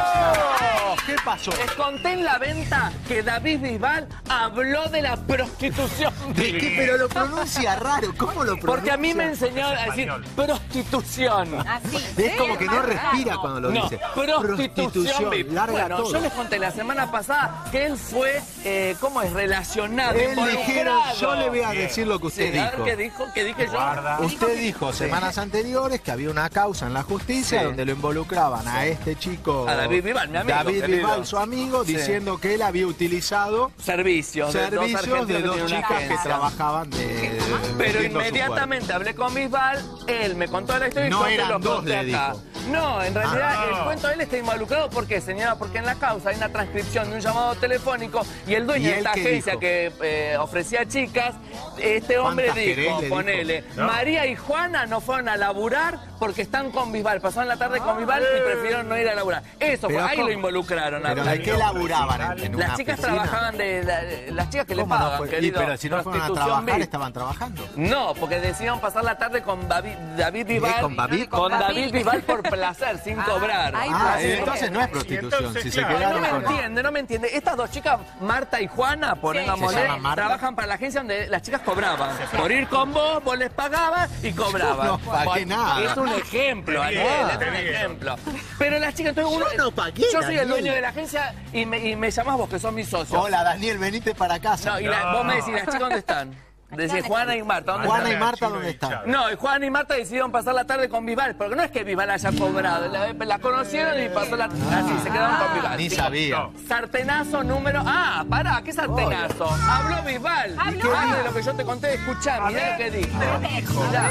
¿Qué pasó? Les conté en la venta que David Bisbal habló de la prostitución. ¿De qué? Pero lo pronuncia raro. ¿Cómo lo pronuncia? Porque a mí me enseñó a decir prostitución. Así. Es como que no respira cuando lo dice. Prostitución. Larga Bueno, todo. yo les conté la semana pasada que él fue, ¿cómo es? Relacionado, dijeron, yo le voy a decir lo que usted dijo. A ver, ¿qué dijo? ¿Qué dije yo? Usted dijo semanas anteriores que había una causa en la justicia donde lo involucraban a este chico, a David Bisbal, mi amigo. David Bisbal, su amigo, diciendo que él había utilizado servicios de dos chicas que trabajaban de pero inmediatamente hablé con Bisbal, él me contó la historia y no yo eran lo dos, conté le acá. dijo. No, en realidad el cuento de él está involucrado. ¿Por qué, señora? Porque en la causa hay una transcripción de un llamado telefónico y el dueño de esta agencia que ofrecía chicas, este hombre dijo, ponele, María y Juana no fueron a laburar porque están con Bisbal, pasaron la tarde con Bisbal y prefirieron no ir a laburar. Eso fue, ahí lo involucraron. ¿Pero de qué laburaban? ¿En las chicas trabajaban las chicas que le pagan, querido. Pero si no fueron a trabajar, estaban trabajando. No, porque decidieron pasar la tarde con David Bisbal. ¿Con David Bisbal por placer, sin cobrar. Entonces no es prostitución. Si se quedaron no me entiende. Estas dos chicas, Marta y Juana, pongámosle, trabajan para la agencia donde las chicas cobraban. Por ir con vos, vos les pagabas y cobraban. No pagué nada. Es un ejemplo, Ariel, es un ejemplo. Pero las chicas, entonces yo no pagué. Yo soy el dueño de la agencia y me llamás vos, que sos mi socio. Hola, Daniel, venite para casa. No, y vos me decís, ¿las chicas dónde están? Decís Juana y Marta, ¿dónde Juana están? y Marta, ¿dónde están? No, y Juana y Marta decidieron pasar la tarde con Bisbal, porque no es que Bisbal haya cobrado, la conocieron y pasó la tarde. Así, se quedaron con Bisbal. Ni sabía. Sartenazo número... Ah, pará, ¿qué sartenazo? Habló Bisbal. ¿Habló? Antes de lo que yo te conté, escuchá, mirá lo que dijo. Mirá.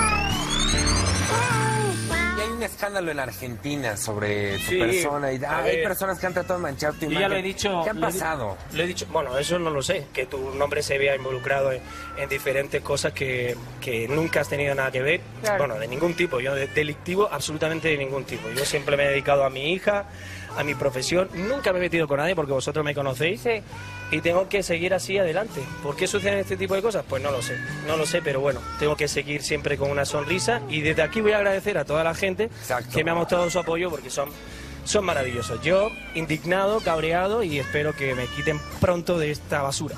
Y hay un escándalo en Argentina sobre tu persona y hay personas que han tratado de manchar tu imagen. Ya lo he dicho. ¿Qué ha pasado? Lo he dicho, bueno, eso no lo sé, que tu nombre se vea involucrado en diferentes cosas que nunca has tenido nada que ver. Claro. Bueno, de ningún tipo, yo delictivo absolutamente de ningún tipo. Yo siempre me he dedicado a mi hija, a mi profesión, nunca me he metido con nadie porque vosotros me conocéis. Sí. Y tengo que seguir así adelante. ¿Por qué suceden este tipo de cosas? Pues no lo sé, pero bueno, tengo que seguir siempre con una sonrisa y desde aquí voy a agradecer a toda la gente que me ha mostrado su apoyo porque son maravillosos. Yo, indignado, cabreado y espero que me quiten pronto de esta basura.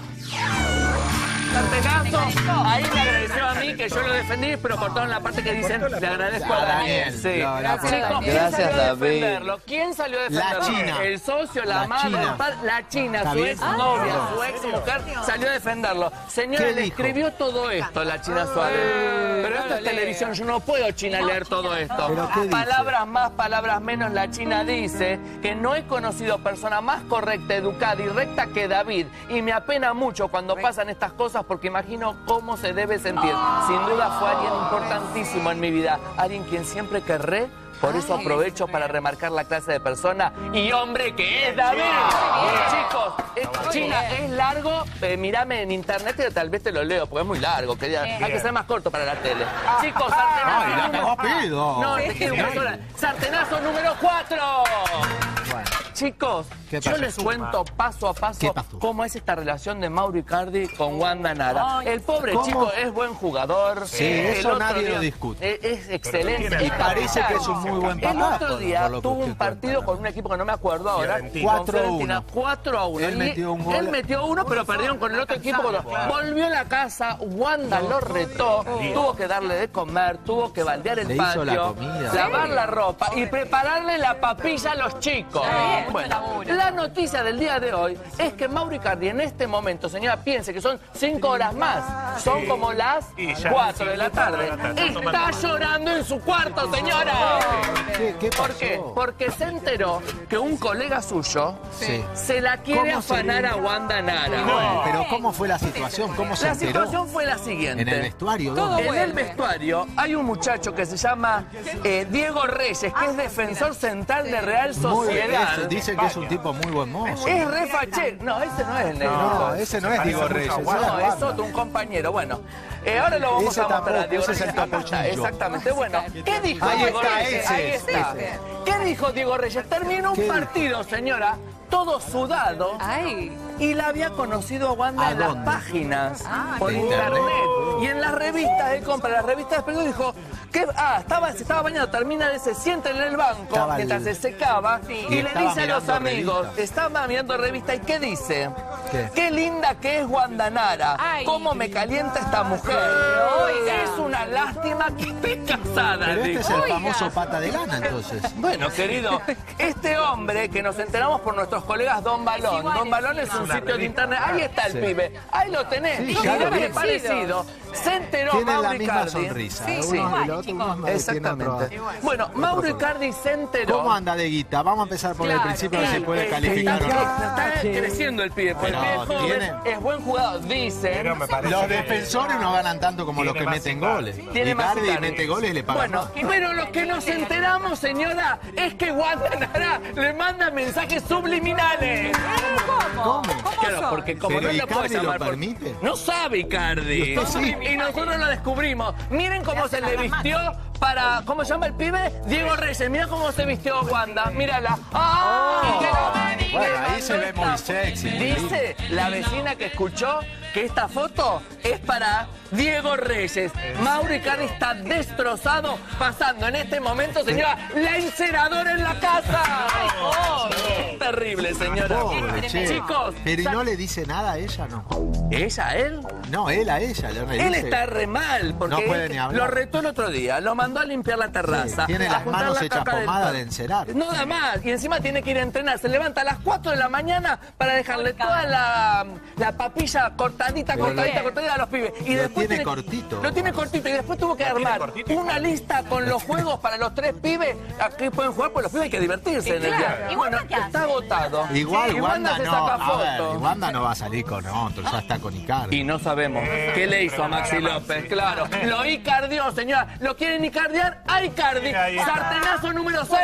Sartenazo, ahí me agradeció a mí que yo lo defendí, pero cortaron la parte que dicen le agradezco a Daniel. Sí. Chicos, gracias, David. ¿Quién salió a defenderlo? La China. El socio, la madre, la China, su ex novia, su ex mujer, salió a defenderlo. Señora, le escribió todo esto la China Suárez. Pero esto es televisión, yo no puedo, China, leer todo esto. Palabras más, palabras menos, la China dice que no he conocido persona más correcta, educada y recta que David. Y me apena mucho cuando pasan estas cosas porque imagino cómo se debe sentir. Sin duda fue alguien importantísimo en mi vida, alguien quien siempre querré. Por eso aprovecho para remarcar la clase de persona y hombre que es David. Chicos, China, es largo. Mírame en internet que tal vez te lo leo, porque es muy largo. Hay que ser más corto para la tele. Chicos, sartenazo. No, te quiero una sola. Sartenazo número 4. Chicos, yo les cuento paso a paso cómo es esta relación de Mauro Icardi con Wanda Nara. El pobre chico es buen jugador. Sí, eso nadie lo discute. Es excelente. Y parece que es un muy buen papá. El otro día tuvo un partido con un equipo que no me acuerdo ahora. 4-1. 4-1. Él metió un gol. Él metió uno, pero perdieron con el otro equipo. Volvió a la casa, Wanda lo retó, tuvo que darle de comer, tuvo que baldear el patio, lavar la ropa y prepararle la papilla a los chicos. Bueno, la noticia del día de hoy es que Mauro Icardi en este momento, señora, piense que son 5 horas más. Son como las 4 de la tarde. Está llorando en su cuarto, señora. ¿Qué pasó? ¿Por qué? Porque se enteró que un colega suyo se la quiere afanar a Wanda Nara. No, pero ¿cómo fue la situación? ¿Cómo se enteró? La situación fue la siguiente. ¿En el vestuario? ¿Dónde? En el vestuario hay un muchacho que se llama Diego Reyes, que es defensor central de Real Sociedad. Dicen que es un tipo muy buen mozo. Es re fachero. No, ese no es el negro. No, ese no es Diego Reyes. No, es otro, un compañero. Bueno, ahora lo vamos a mostrar a Diego Reyes. Exactamente. Bueno, ¿qué dijo Diego Reyes? Ahí está. ¿Qué dijo Diego Reyes? Terminó un partido, señora. todo sudado. Ay. Y la había conocido a Wanda en las páginas, por internet. Y en las revistas, él compra las revistas de periódico y dijo, ¿qué? Se estaba bañando, termina, se sienta en el banco mientras se secaba y le dice a los amigos, estaba mirando revista y ¿qué dice? Qué linda que es Wanda Nara, cómo me calienta esta mujer. Es una lástima que esté casada. Pero este es el famoso pata de lana, entonces. Bueno, querido, este hombre que nos enteramos por nuestros colegas Don Balón. Don Balón es un sitio de internet. Ahí está el pibe. Ahí lo tenés. Sí, qué parecido. Se enteró Mauro Icardi. Sonrisa. Exactamente. Bueno, Mauro Icardi se enteró. ¿Cómo anda de guita? Vamos a empezar por el principio, a ver si puede calificar o no. Está creciendo el pibe. El pibe joven, es buen jugador, dicen. Los defensores no ganan tanto como los que meten goles. Icardi mete goles y le pagan. Bueno, pero lo que nos enteramos, señora, es que Wanda Nara le manda mensajes subliminales. ¿Cómo? Claro, porque como no lo puede llamar, ¿lo permite? No sabe Icardi. Y nosotros lo descubrimos. Miren cómo se le vistió para... ¿Cómo se llama el pibe? Diego Reyes. Mira cómo se vistió Wanda. Mírala. Bueno, ahí se ve muy sexy. Dice la vecina que escuchó que esta foto es para Diego Reyes. Mauro Icardi está destrozado, pasando en este momento, señora, la enceradora en la casa. ¡Ay, terrible, señora! Pobre, chicos. Pero ¿y no le dice nada a ella, no? ¿Ella a él? No, él a ella. Él está re mal, porque no puede ni hablar. Lo retó el otro día, lo mandó a limpiar la terraza. Tiene las manos hechas pomada de encerar. No da más, y encima tiene que ir a entrenar. Se levanta a las 4 de la mañana para dejarle toda la papilla cortadita a los pibes. Y después tiene cortito. Lo tiene cortito y después tuvo que armar una lista con los juegos para los 3 pibes a que pueden jugar, pues los pibes hay que divertirse en el día. ¿Y Bueno, Wanda está agotado. Igual Wanda se no, saca a ver, fotos. Wanda no va a salir con otro, ya está con Icardi. Y no sabemos qué le hizo a Maxi López, claro. Lo icardió, señora. ¿Lo quieren icardiar? ¡A Icardi! Sartenazo número 6.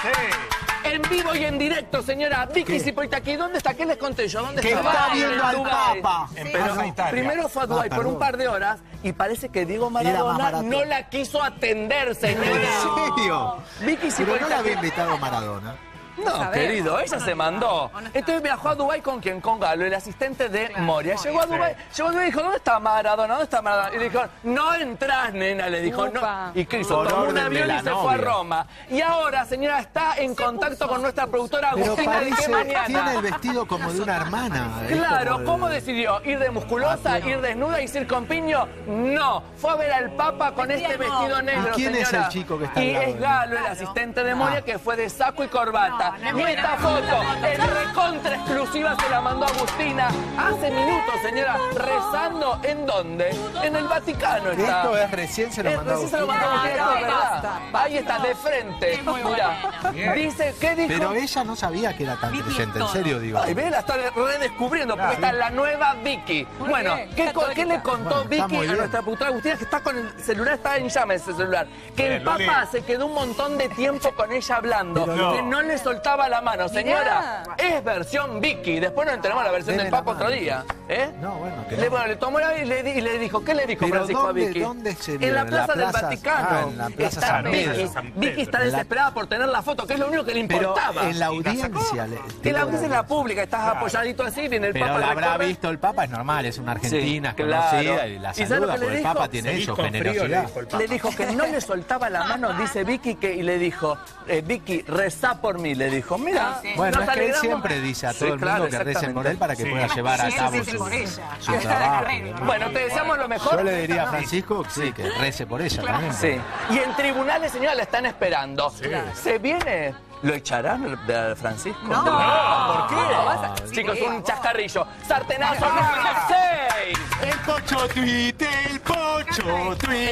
En vivo y en directo, señora. Vicky Zipoitaki, ¿dónde está? ¿Qué les conté yo? ¿Dónde que estaba? Está viendo al Papa. Primero fue a Dubái por un par de horas y parece que Diego Maradona no la quiso atender, señora. ¿En serio? Vicky Zipoitaki. Pero no la había invitado Maradona. No, querido, ella se mandó. Entonces viajó a Dubái con quién, con Galo, el asistente de Moria. Llegó a Dubái y dijo, ¿dónde está Maradona? ¿Dónde está Maradona? Y dijo, no entras, nena, le dijo. No. Y ¿qué hizo? Tomó un avión y se fue a Roma. Y ahora, señora, está en contacto con nuestra productora Agustina de qué mañana. Tiene el vestido como de una hermana. Claro, ¿cómo decidió? ¿Ir de musculosa, ir desnuda y ir con piño? No, fue a ver al Papa con este vestido negro, ¿Y quién señora? es el chico que está al Y lado es Galo, el asistente de Moria, que fue de saco y corbata. Y esta foto, en recontra exclusiva, se la mandó Agustina hace minutos, señora, rezando. ¿En dónde? En el Vaticano está. Esto es recién se lo mandó Agustina. ¿Verdad? Ahí está, de frente. Mirá. Dice, ¿qué dijo? Pero ella no sabía que era tan presente, en serio digo. Ay, ve, la está redescubriendo, porque está la nueva Vicky. Bueno, ¿qué le contó Vicky a nuestra productora Agustina? Que está con el celular, está en llama ese celular. Que el Papa se quedó un montón de tiempo con ella hablando, que no le soltaba la mano. Señora, es versión Vicky. Después nos enteramos la versión del Papa otro día. No, bueno, le tomó la y le dijo, ¿qué le dijo Francisco a Vicky? ¿Dónde se en la plaza del Vaticano. En la plaza está San Pedro. Vicky está desesperada por tener la foto, que es lo único que le importaba. Pero en la audiencia. En la audiencia es la pública, estás apoyadito así, viene el Papa. Pero la habrá visto el Papa, es normal, es una argentina, conocida, y la saluda, porque el Papa tiene eso, generosidad. Le dijo que no le soltaba la mano, dice Vicky, y le dijo, Vicky, rezá por mí, le dijo. Mira, bueno, es que él siempre dice a todo el mundo que recen por él para que pueda llevar a cabo su trabajo. Bueno, te deseamos lo mejor. Yo le diría a Francisco que rece por ella también. Sí. Y en tribunales, señora, la están esperando. ¿Se viene? ¿Lo echarán de Francisco? No. ¿Por qué? Chicos, un chascarrillo. Sartenazo número 6. El Pocho Tweet, el Pocho Tweet.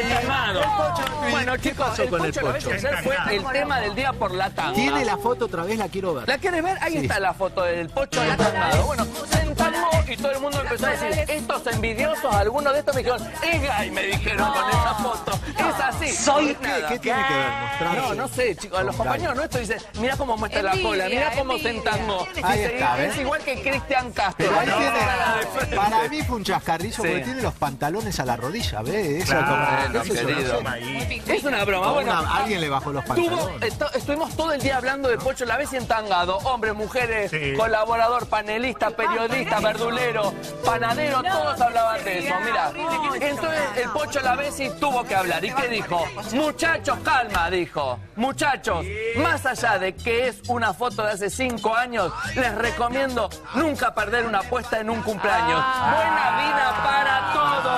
Bueno, chicos, el Pocho lo ves, ayer fue el tema del día por la tanga. Tiene la foto otra vez, la quiero ver. ¿La quieres ver? Ahí está la foto del Pocho latangado. Bueno, se entangó y todo el mundo empezó a decir, estos envidiosos, algunos de estos me dijeron, es gay, me dijeron con esa foto. Es así. Soy ¿Qué tiene que ver? Mostrarse. No sé, chicos, a los compañeros nuestros dicen, mira cómo muestra la cola, mira cómo se entangó. Ahí está, es igual que Cristian Castro. Pero ahí Para mí fue un chascarrillo porque tiene los pantalones a la rodilla, ¿ves? Claro, querido. Es una broma. Bueno, alguien le bajó los pantalones. Estuvimos todo el día hablando de Pocho Lavezzi entangado. Hombres, mujeres, colaborador, panelista, periodista, verdulero, panadero, todos hablaban de eso. Mira, entonces el Pocho Lavezzi tuvo que hablar. ¿Y qué dijo? Muchachos, calma, dijo. Muchachos, más allá de que es una foto de hace 5 años, les recomiendo nunca perder una apuesta en un cumpleaños. Buena vida para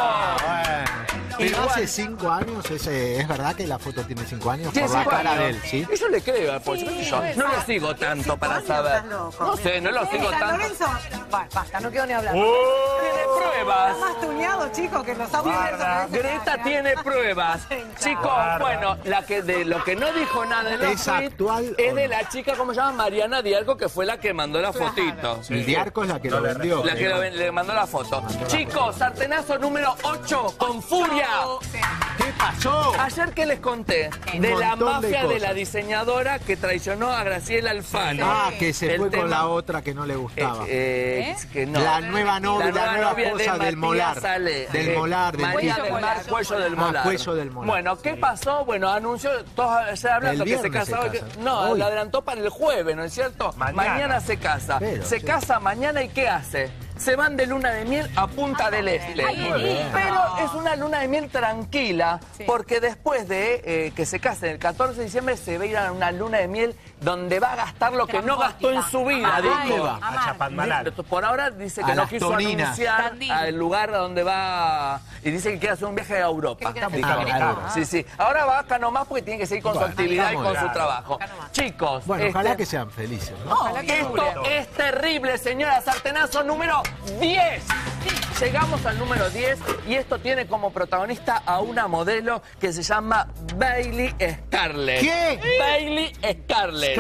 todos. Pero hace 5 años, es verdad que la foto tiene 5 años por la cara de él, ¿sí? Yo le creo al Pocho, no lo sigo tanto para saber. No sé, no lo sigo tanto. Lorenzo, basta, no quiero ni hablar. Tiene pruebas. Está más tuneado, chicos, que los Greta tiene pruebas. Chicos, bueno, de lo que no dijo nada en los tweets es de la chica, ¿cómo se llama? Mariana Diarco, que fue la que mandó la fotito. El Diarco es la que lo vendió. La que le mandó la foto. Chicos, sartenazo número 8 con furia. ¿Qué pasó? Ayer que les conté de la mafia de la diseñadora que traicionó a Graciela Alfano. Ah, que se fue con la otra que no le gustaba. Que no. La nueva novia, la nueva esposa del Molar. Del Molar. María del Mar, Cuello del Molar. Cuello del Molar. Bueno, ¿qué pasó? Bueno, anunció, todos se hablando que se casaba. No, lo adelantó para el jueves, ¿no es cierto? Mañana se casa. Se casa mañana y ¿qué hace? Se van de luna de miel a Punta del Este. Pero es una luna de miel tranquila, porque después de que se casen el 14 de diciembre se va a ir a una luna de miel donde va a gastar lo que no gastó en su vida. A Chapadmalal. Por ahora dice que no quiso anunciar al lugar donde va, y dice que quiere hacer un viaje a Europa. Sí, sí. Ahora va acá nomás porque tiene que seguir con su actividad y con su trabajo. Chicos. Bueno, ojalá que sean felices, ¿no? Esto es terrible, señora. Sartenazo número 10. Llegamos al número 10 y esto tiene como protagonista a una modelo que se llama Bailey Scarlett. ¿Qué? Bailey Scarlett.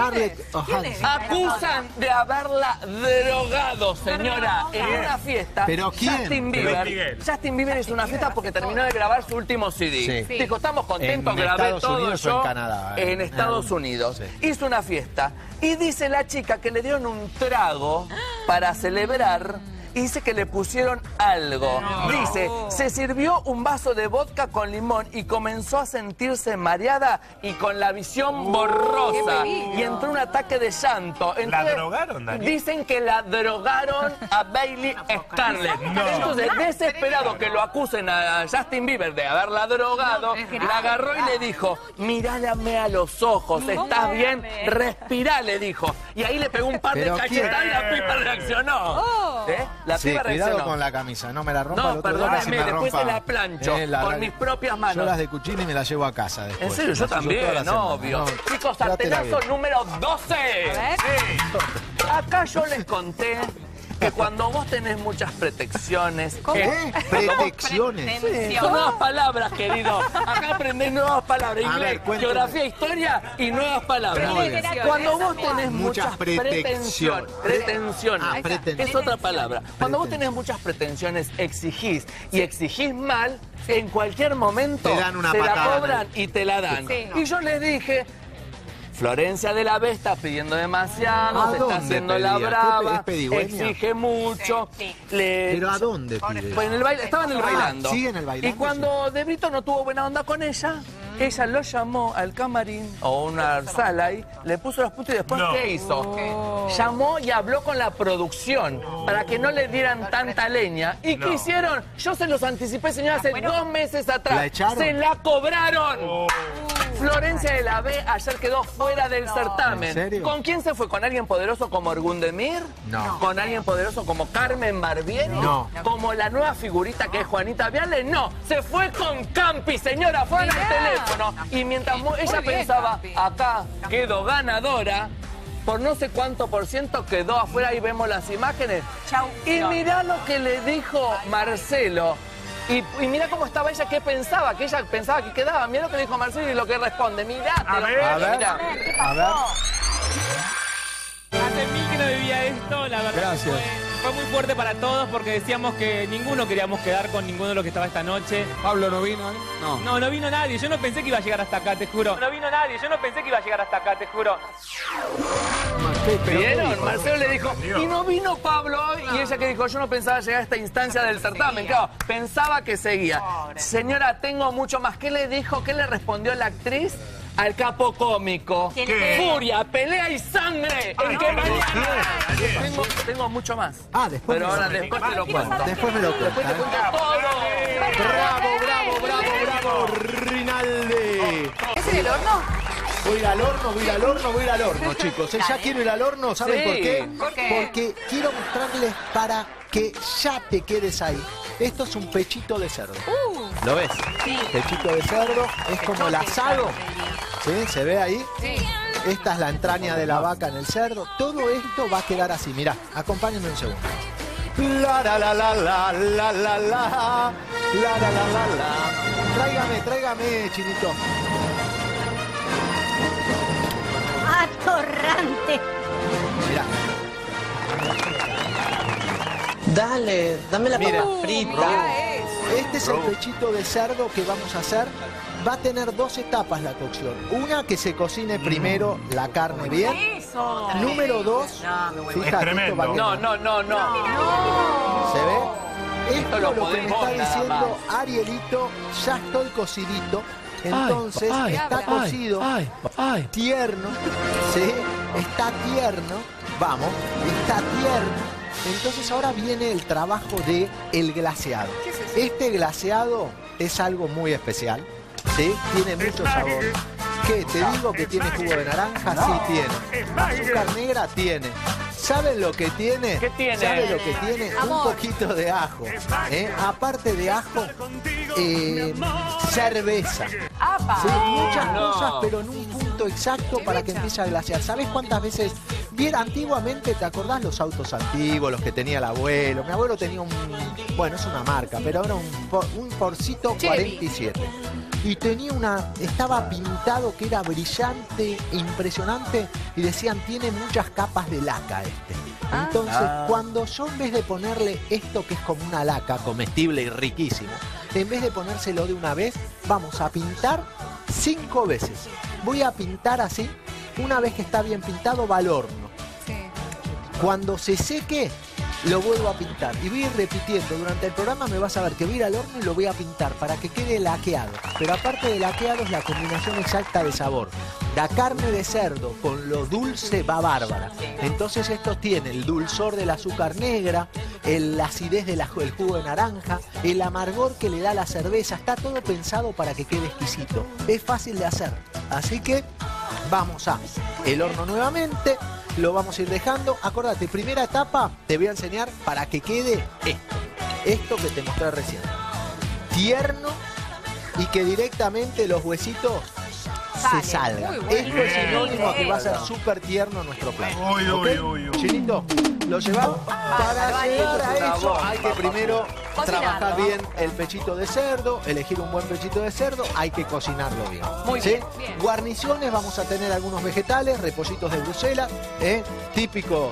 Acusan de haberla drogado, señora, en una fiesta. ¿Pero quién? Justin Bieber. Justin Bieber hizo una fiesta porque terminó de grabar su último CD. Sí. Dijo, estamos contentos, grabé todo yo en Canadá, en Estados Unidos. Hizo una fiesta y dice la chica que le dieron un trago para celebrar. Y dice que le pusieron algo. Dice, se sirvió un vaso de vodka con limón y comenzó a sentirse mareada y con la visión borrosa. Y entró un ataque de llanto. Entonces, ¿la drogaron, Daniel? Dicen que la drogaron a Bailey Scarlett. Entonces, desesperado que lo acusen a Justin Bieber de haberla drogado, la agarró y le dijo, mirálame a los ojos, ¿estás bien? Respirá, le dijo. Y ahí le pegó un par de cachetadas y la pipa reaccionó. La piba reaccionó. Cuidado con la camisa, no me la rompa. No, perdóname, después se la plancho con mis propias manos. Yo las de Cucini me las llevo a casa después. ¿En serio? Yo también, obvio. Chicos, sartenazo número 12. Acá yo les conté que cuando vos tenés muchas pretensiones... ¿Pretexiones? Sí, son nuevas palabras, querido. Acá aprendés nuevas palabras. Inglés, geografía, historia y nuevas palabras. Cuando vos tenés muchas pretensiones... Es otra palabra. Cuando vos tenés muchas pretensiones, exigís. Y exigís mal, en cualquier momento te la cobran y te la dan. Y yo les dije... Florencia de la B está pidiendo demasiado, se está haciendo la brava, exige mucho. ¿Pero a dónde pide? Pues en el baile, estaba en el bailando. Sí, en el bailando. Y cuando De Brito no tuvo buena onda con ella, ella lo llamó al camarín o una sala ahí, le puso los puntos y después ¿qué hizo? Llamó y habló con la producción para que no le dieran tanta leña. ¿Y qué hicieron? Yo se los anticipé, señora, hace 2 meses atrás. ¿La echaron? ¡Se la cobraron! Florencia de la B ayer quedó fuera del certamen. ¿En serio? ¿Con quién se fue? ¿Con alguien poderoso como Orgundemir? No. ¿Con alguien poderoso como Carmen Barbieri? No. ¿Como la nueva figurita que es Juanita Viale? No. Se fue con Campi, señora, fue al teléfono. Y mientras ella pensaba, acá quedó ganadora, por no sé cuánto por ciento quedó afuera, y vemos las imágenes. Y mirá lo que le dijo Marcelo. Y mira cómo estaba ella, qué pensaba, que ella pensaba que quedaba. Mira lo que dijo Marcelo y lo que responde. Mirá, a ver. ¿Qué pasó? Hace mil que no vivía esto, la verdad. Gracias. fue muy fuerte para todos porque decíamos que ninguno queríamos quedar con ninguno de los que estaba esta noche. ¿Pablo no vino? No, no vino nadie. Yo no pensé que iba a llegar hasta acá, te juro. No vino nadie. Yo no pensé que iba a llegar hasta acá, te juro. ¿Vieron? Marcelo le dijo, y no vino Pablo hoy. Y ella que dijo, yo no pensaba llegar a esta instancia del certamen. Claro, pensaba que seguía. Señora, tengo mucho más. ¿Qué le dijo? ¿Qué le respondió la actriz? Al capo cómico. ¿Qué? Furia, pelea y sangre. En que mañana tengo mucho más. Después. Pero ahora después te lo cuento. Después me lo cuento. Después te cuento todo. Bravo, Rinaldi. ¿Es en el horno? Voy a ir al horno, chicos. Ya quiero ir al horno, ¿saben por qué? Porque quiero mostrarles para que ya te quedes ahí. Esto es un pechito de cerdo. ¿Lo ves? Sí. Pechito de cerdo, es como el asado. ¿Sí? ¿Se ve ahí? Sí. Esta es la entraña de la vaca en el cerdo. Todo esto va a quedar así. Mirá, acompáñenme un segundo. La la la la la la la la la la la la. Tráigame, Chinito. Atorrante. Mirá. Dale, dame la papa frita. Este es el pechito de cerdo que vamos a hacer. Va a tener 2 etapas la cocción. Una, que se cocine primero la carne bien. Eso. Número 2, fíjate, esto va a quedar. No. ¿Se ve? Esto lo es lo que me podemos está nada diciendo Arielito. Ya estoy cocidito. Entonces está cocido, tierno, ¿sí? Está tierno, vamos, está tierno. Entonces ahora viene el trabajo de el glaseado. Este glaseado es algo muy especial, ¿sí? Tiene mucho sabor. ¿Qué? ¿Te digo que tiene jugo de naranja? Sí, tiene. Azúcar negra tiene. ¿Saben lo que tiene? ¿Qué tiene? ¿Saben lo que tiene? Un poquito de ajo. Aparte de ajo, cerveza. ¿Sí? Muchas cosas, pero en un punto exacto para que empiece a glasear. ¿Sabes cuántas veces? Bien, antiguamente, ¿te acordás los autos antiguos, los que tenía el abuelo? Mi abuelo tenía bueno, es una marca, pero era un Porcito 47. Y tenía estaba pintado que era brillante, impresionante, y decían, tiene muchas capas de laca este. Entonces, cuando yo en vez de ponerle esto que es como una laca, comestible y riquísimo, en vez de ponérselo de una vez, vamos a pintar 5 veces. Voy a pintar así, una vez que está bien pintado va al horno. Cuando se seque, lo vuelvo a pintar. Y voy a ir repitiendo. Durante el programa me vas a ver que voy a ir al horno y lo voy a pintar para que quede laqueado. Pero aparte de laqueado es la combinación exacta de sabor. La carne de cerdo con lo dulce va bárbara. Entonces esto tiene el dulzor del azúcar negra, la acidez del jugo de naranja, el amargor que le da la cerveza. Está todo pensado para que quede exquisito. Es fácil de hacer. Así que vamos a el horno nuevamente. Lo vamos a ir dejando. Acordate, primera etapa te voy a enseñar para que quede esto que te mostré recién. Tierno y que directamente los huesitos se salgan. Esto es sinónimo a que va a ser súper tierno nuestro plato. ¿Okay? Chinito, lo llevamos. Para llegar a eso hay que primero trabajar bien el pechito de cerdo, elegir un buen pechito de cerdo, hay que cocinarlo bien. Muy ¿sí? bien. Guarniciones, vamos a tener algunos vegetales, repollitos de Bruselas, típicos,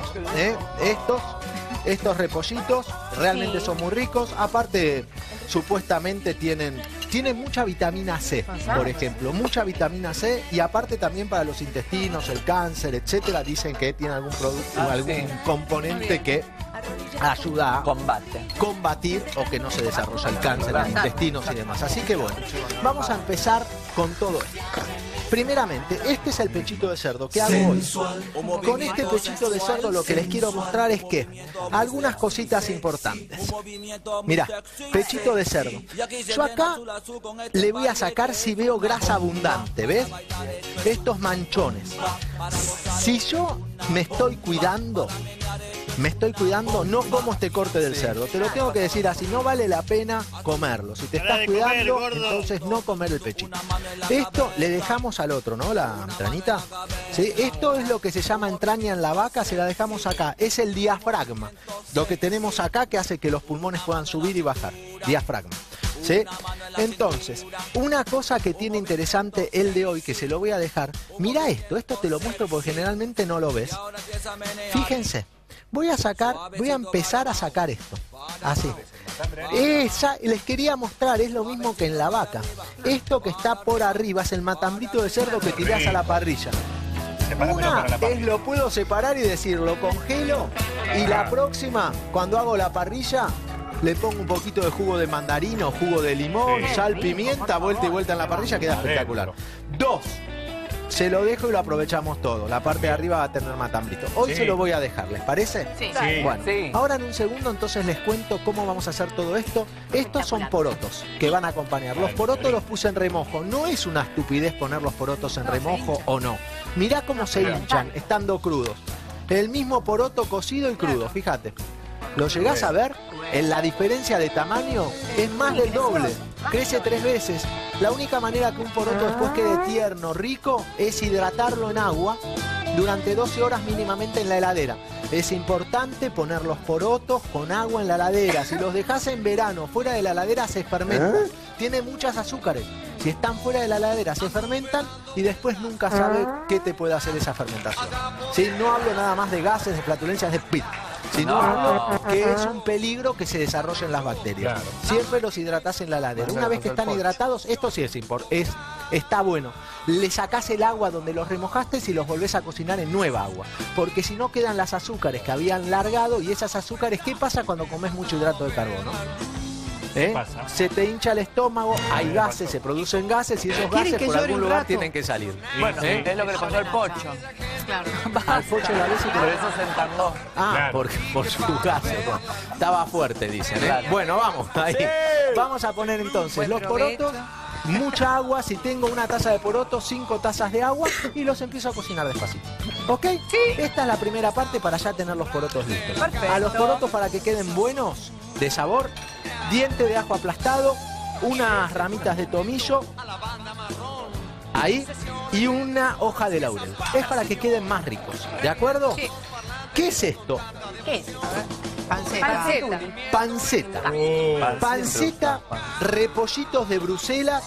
estos repollitos realmente son muy ricos. Aparte, supuestamente tienen mucha vitamina C, por ejemplo, mucha vitamina C, y aparte también para los intestinos, el cáncer, etcétera, dicen que tiene algún producto, algún componente que ayuda a combatir o que no se desarrolla el cáncer en intestinos y demás. Así que bueno, vamos a empezar con todo esto. Primeramente, este es el pechito de cerdo. ¿Qué hago hoy? Con este pechito de cerdo lo que les quiero mostrar es que algunas cositas importantes. Mirá, pechito de cerdo. Yo acá le voy a sacar si veo grasa abundante, ¿ves? Estos manchones. Si yo me estoy cuidando, no como este corte del cerdo. Te lo tengo que decir así, no vale la pena comerlo. Si te estás cuidando, entonces no comer el pechito. Esto le dejamos al otro, ¿no? La entrañita. ¿Sí? Esto es lo que se llama entraña en la vaca, se la dejamos acá. Es el diafragma. Lo que tenemos acá que hace que los pulmones puedan subir y bajar. Diafragma. ¿Sí? Entonces, una cosa que tiene interesante el de hoy, que se lo voy a dejar. Mira esto te lo muestro porque generalmente no lo ves. Fíjense. Voy a empezar a sacar esto. Así. Les quería mostrar, es lo mismo que en la vaca. Esto que está por arriba es el matambrito de cerdo que tirás a la parrilla. Una es lo puedo separar y decir, lo congelo, y la próxima, cuando hago la parrilla, le pongo un poquito de jugo de mandarino, jugo de limón, sal, pimienta, vuelta y vuelta en la parrilla, queda espectacular. 2. Se lo dejo y lo aprovechamos todo. La parte de arriba va a tener matambrito. Hoy se lo voy a dejar, ¿les parece? Sí. Bueno, ahora en un segundo entonces les cuento cómo vamos a hacer todo esto. Estos son porotos que van a acompañar. Los porotos los puse en remojo. No es una estupidez poner los porotos en remojo o no. Mirá cómo se hinchan estando crudos. El mismo poroto cocido y crudo, fíjate. ¿Lo llegás a ver? En la diferencia de tamaño es más del doble. Crece 3 veces. La única manera que un poroto después quede tierno, rico, es hidratarlo en agua durante 12 horas mínimamente en la heladera. Es importante poner los porotos con agua en la heladera. Si los dejas en verano fuera de la heladera se fermentan. Tiene muchas azúcares. Si están fuera de la heladera se fermentan y después nunca sabes qué te puede hacer esa fermentación. ¿Sí? No hablo nada más de gases, de flatulencias, de pit. Sino hablo que es un peligro que se desarrollen las bacterias. Claro. Siempre los hidratás en la heladera. Una vez que están hidratados, esto sí está bueno. Le sacás el agua donde los remojaste y los volvés a cocinar en nueva agua. Porque si no quedan las azúcares que habían largado y esas azúcares, ¿qué pasa cuando comes mucho hidrato de carbono? Se te hincha el estómago, hay gases, se producen gases y esos gases por algún lugar tienen que salir. Bueno, es lo que le pasó al Pocho. Claro. Al Pocho la vez y por eso se entardó. Por su gases. Estaba fuerte, dicen. Claro. Bueno, vamos, ahí. Sí. Vamos a poner entonces los porotos, mucha agua. Si tengo una taza de porotos, 5 tazas de agua y los empiezo a cocinar despacito. ¿Ok? Sí. Esta es la primera parte para ya tener los porotos listos. Perfecto. A los porotos, para que queden buenos de sabor, diente de ajo aplastado, unas ramitas de tomillo, ahí, y una hoja de laurel. Es para que queden más ricos, ¿de acuerdo? Sí. ¿Qué es esto? ¿Qué es? Panceta. Panceta, repollitos de Bruselas,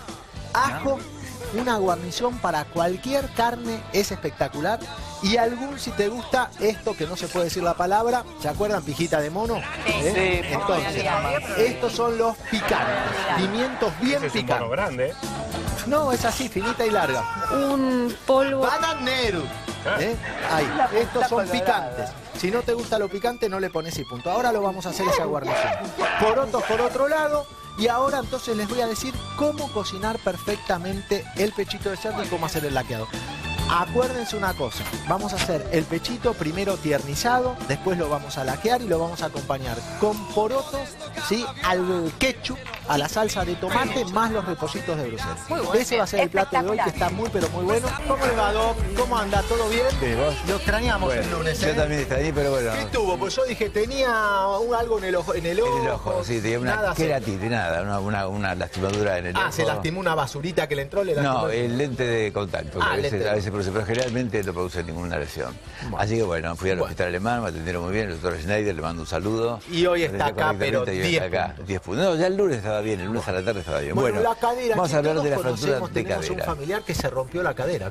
ajo, una guarnición para cualquier carne, es espectacular. Y algún, si te gusta, esto que no se puede decir la palabra, ¿se acuerdan? Pijita de mono. Sí. Entonces, estos son los picantes. Pimientos bien picantes. Es un mono grande. No, es así, finita y larga. Un polvo. Bananero. Ahí, estos son picantes. Si no te gusta lo picante, no le pones y punto. Ahora lo vamos a hacer esa guarnición. Porotos por otro lado. Y ahora entonces les voy a decir cómo cocinar perfectamente el pechito de cerdo y cómo hacer el laqueado. Acuérdense una cosa, vamos a hacer el pechito primero tiernizado, después lo vamos a laquear y lo vamos a acompañar con porotos, ¿sí? Al ketchup, a la salsa de tomate, más los repollitos de Bruselas. Ese va a ser el plato de hoy, que está muy pero muy bueno. ¿Cómo le va, Doc? ¿Cómo anda? ¿Todo bien? Sí, ¿vos? Lo extrañamos el lunes, Yo también extrañé, pero bueno. ¿Qué tuvo? Pues yo dije, tenía algo en el ojo. En el ojo, sí, tenía una queratitis, una lastimadura en el ojo. Se lastimó una basurita que le entró, le lastimó. No, el lente de contacto, a veces produce, pero generalmente no produce ninguna lesión. Bueno. Así que bueno, fui al hospital alemán, me atendieron muy bien, el doctor Schneider, le mando un saludo. Y hoy está acá, pero 10 puntos. No, ya el lunes estaba bien, el lunes a la tarde estaba bien. Bueno, la cadera, vamos a hablar de la fractura de cadera. Tenemos un familiar que se rompió la cadera.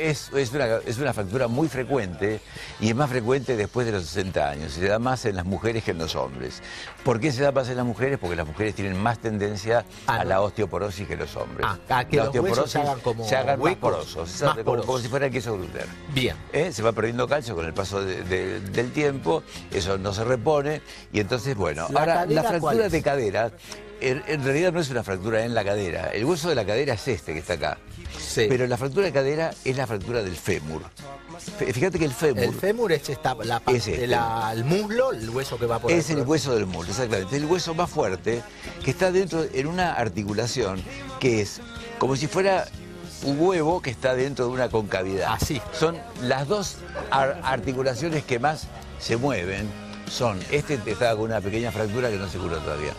Es una fractura muy frecuente y es más frecuente después de los 60 años. Se da más en las mujeres que en los hombres. ¿Por qué se da más en las mujeres? Porque las mujeres tienen más tendencia a la osteoporosis que los hombres. A que los huesos se hagan como más porosos, como si fuera el queso gluten. Bien. Se va perdiendo calcio con el paso del tiempo, eso no se repone y entonces, bueno, ahora la fractura de cadera en realidad no es una fractura en la cadera, el hueso de la cadera es este que está acá, pero la fractura de cadera es la fractura del fémur. Fíjate que el fémur es la parte el muslo, el hueso que va por es el hueso del muslo, exactamente, el hueso más fuerte que está dentro en una articulación que es como si fuera un huevo que está dentro de una concavidad. Así. Son las dos articulaciones que más se mueven. Son, estaba con una pequeña fractura que no se curó todavía.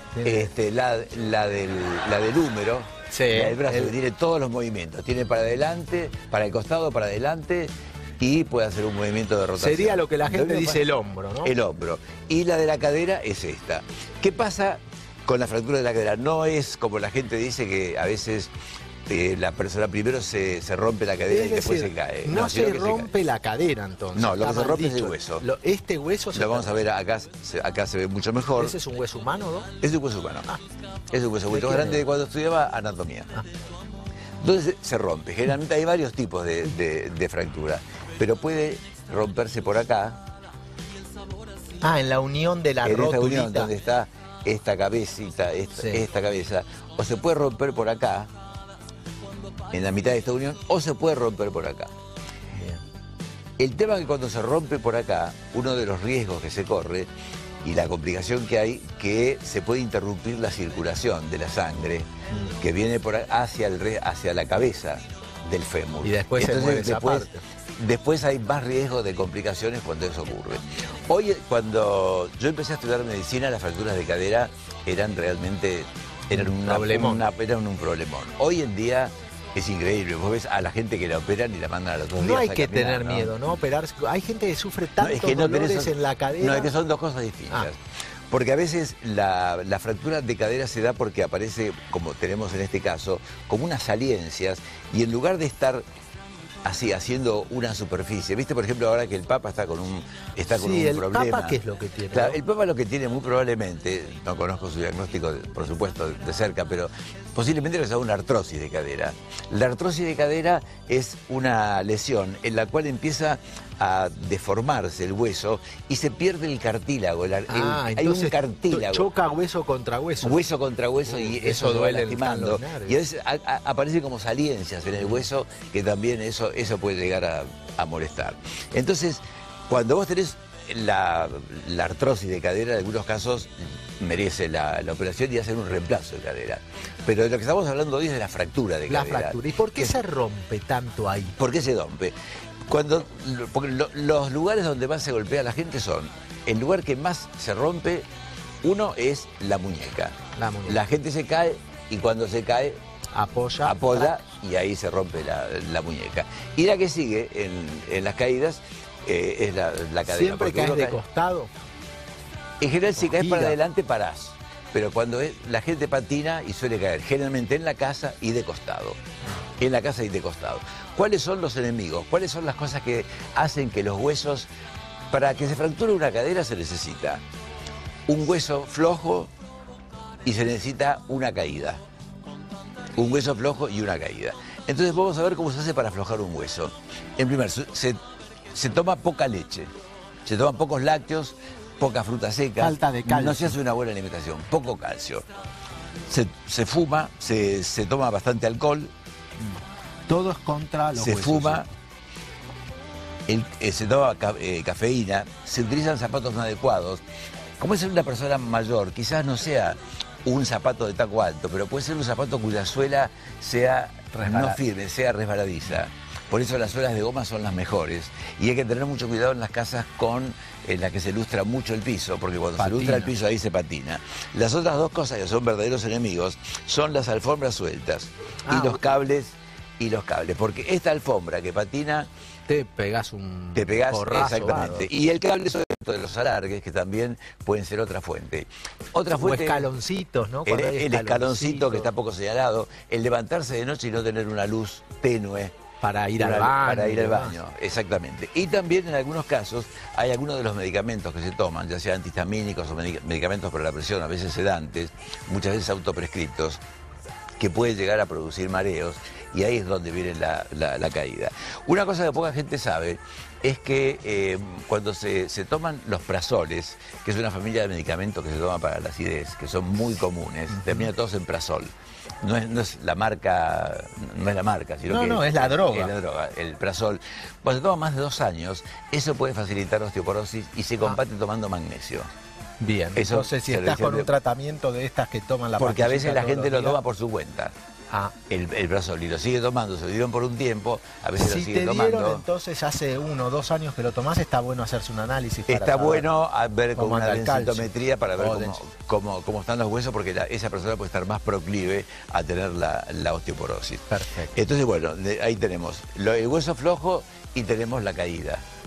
La del húmero, la del brazo, que tiene todos los movimientos. Tiene para adelante, para el costado, para adelante y puede hacer un movimiento de rotación. Sería lo que la gente dice el hombro, ¿no? El hombro. Y la de la cadera es esta. ¿Qué pasa con la fractura de la cadera? No es como la gente dice que a veces la persona primero se rompe la cadera y después se cae. No se rompe la cadera, entonces. No, lo que se rompe es el hueso. Este hueso lo vamos a ver acá se ve mucho mejor. ¿Ese es un hueso humano, no? Es un hueso humano. Es un hueso mucho grande de cuando estudiaba anatomía. Entonces se rompe. Generalmente hay varios tipos de fractura, pero puede romperse por acá. En la unión de la rotulita. En esta unión donde está esta cabecita, esta cabeza. O se puede romper por acá, en la mitad de esta unión, o se puede romper por acá. Bien. El tema es que cuando se rompe por acá, uno de los riesgos que se corre y la complicación que hay, que se puede interrumpir la circulación de la sangre que viene hacia la cabeza del fémur. Y después se mueve esa parte. Después hay más riesgo de complicaciones cuando eso ocurre. Hoy, cuando yo empecé a estudiar medicina, las fracturas de cadera eran realmente un problemón. Hoy en día es increíble. Vos ves a la gente que la operan y la mandan a los 2 días. No hay que tener miedo, ¿no? Operarse. Hay gente que sufre tantos dolores en la cadera. No, es que son dos cosas distintas. Porque a veces la fractura de cadera se da porque aparece, como tenemos en este caso, como unas saliencias, y en lugar de estar así, haciendo una superficie. ¿Viste, por ejemplo, ahora que el Papa está con un problema? ¿El Papa qué es lo que tiene? Claro, el Papa lo que tiene muy probablemente, no conozco su diagnóstico, por supuesto, de cerca, pero posiblemente le sea una artrosis de cadera. La artrosis de cadera es una lesión en la cual empieza a deformarse el hueso y se pierde el cartílago. Hay un cartílago. Choca hueso contra hueso. Hueso contra hueso y eso duele lastimando. Y a veces aparece como saliencias en el hueso que también eso puede llegar a molestar. Entonces, cuando vos tenés la artrosis de cadera, en algunos casos merece la operación y hacer un reemplazo de cadera. Pero de lo que estamos hablando hoy es de la fractura de cadera. La fractura. ¿Y por qué se rompe tanto ahí? ¿Por qué se rompe? Porque los lugares donde más se golpea la gente son, el lugar que más se rompe, uno es la muñeca. La gente se cae y cuando se cae apoya y ahí se rompe la muñeca. Y la que sigue en las caídas es la cadera. ¿Siempre caes de costado? En general, si caes para adelante, parás. Pero cuando la gente patina y suele caer, generalmente en la casa y de costado. En la casa y de costado. ¿Cuáles son los enemigos? ¿Cuáles son las cosas que hacen que los huesos... Para que se fracture una cadera se necesita un hueso flojo y se necesita una caída. Un hueso flojo y una caída. Entonces vamos a ver cómo se hace para aflojar un hueso. En primer lugar, se toma poca leche, se toman pocos lácteos, poca fruta seca. Falta de calcio. No se hace una buena alimentación, poco calcio. Se fuma, se toma bastante alcohol. Todo es contra los huesos. Se fuma, se toma cafeína, se utilizan zapatos no adecuados. Como es una persona mayor, quizás no sea un zapato de taco alto, pero puede ser un zapato cuya suela sea no firme, sea resbaladiza. Por eso las suelas de goma son las mejores. Y hay que tener mucho cuidado en las casas en las que se lustra mucho el piso, porque cuando se lustra el piso ahí se patina. Las otras dos cosas que son verdaderos enemigos son las alfombras sueltas y los cables. Porque esta alfombra que patina... Te pegás un porrazo, exactamente. Y el cable de los alargues, que también pueden ser otra fuente. Otra fuente... O escaloncitos, ¿no? El escaloncito que está poco señalado. El levantarse de noche y no tener una luz tenue. Para ir al baño. Para ir al baño, exactamente. Y también en algunos casos hay algunos de los medicamentos que se toman, ya sean antihistamínicos o medicamentos para la presión, a veces sedantes, muchas veces autoprescriptos, que puede llegar a producir mareos, y ahí es donde viene la caída. Una cosa que poca gente sabe es que cuando se toman los prazoles, que es una familia de medicamentos que se toma para la acidez, que son muy comunes, terminan todos en prazol. No es la marca, sino que es la droga. Es la droga, el prazol. Cuando se toma más de 2 años, eso puede facilitar osteoporosis y se combate tomando magnesio. Bien, entonces si estás con un tratamiento de estas que toman la porque a veces la gente lo toma por su cuenta. El prazol y lo sigue tomando, se lo dieron por un tiempo, a veces lo sigue tomando. Dieron, entonces hace 1 o 2 años que lo tomás, está bueno hacerse un análisis. Está bueno ver con una densitometría para ver cómo están los huesos, porque esa persona puede estar más proclive a tener la osteoporosis. Perfecto. Entonces, bueno, ahí tenemos el hueso flojo y tenemos la caída.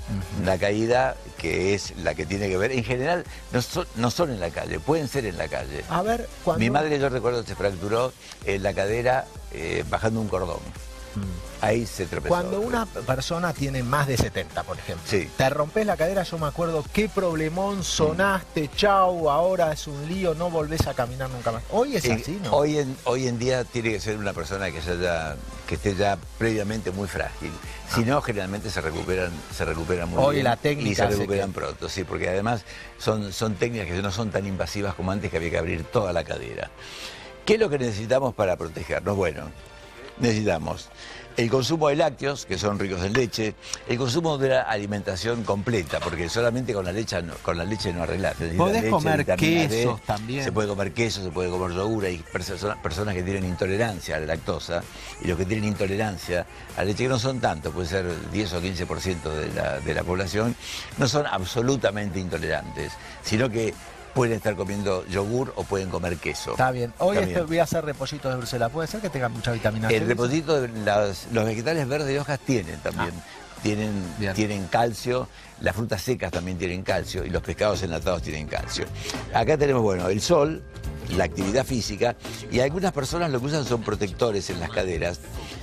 Una caída que es la que tiene que ver, en general, no son en la calle, pueden ser en la calle. A ver, cuando... Mi madre, yo recuerdo, se fracturó en la cadera bajando un cordón. Ahí se tropezó. Cuando una persona tiene más de 70, por ejemplo, te rompes la cadera, yo me acuerdo qué problemón, sonaste, chau, ahora es un lío, no volvés a caminar nunca más. Hoy es así, ¿no? Hoy en día tiene que ser una persona que esté ya previamente muy frágil. Si no, generalmente se recuperan muy bien. Hoy la técnica y se recuperan pronto, sí, porque además son técnicas que no son tan invasivas como antes, que había que abrir toda la cadera. ¿Qué es lo que necesitamos para protegernos? Bueno, necesitamos el consumo de lácteos, que son ricos en leche, el consumo de la alimentación completa, porque solamente con la leche no arreglás. Podés comer quesos también. Se puede comer queso, se puede comer yogur. Hay personas que tienen intolerancia a la lactosa, y los que tienen intolerancia a la leche, que no son tantos, puede ser 10 o 15% de la población, no son absolutamente intolerantes, sino que pueden estar comiendo yogur o pueden comer queso. Está bien. Hoy voy a hacer repollitos de Bruselas. ¿Puede ser que tengan mucha vitamina C? El repollito, los vegetales verdes de hojas tienen también. Tienen calcio, las frutas secas también tienen calcio y los pescados enlatados tienen calcio. Acá tenemos, bueno, el sol, la actividad física, y algunas personas lo que usan son protectores en las caderas.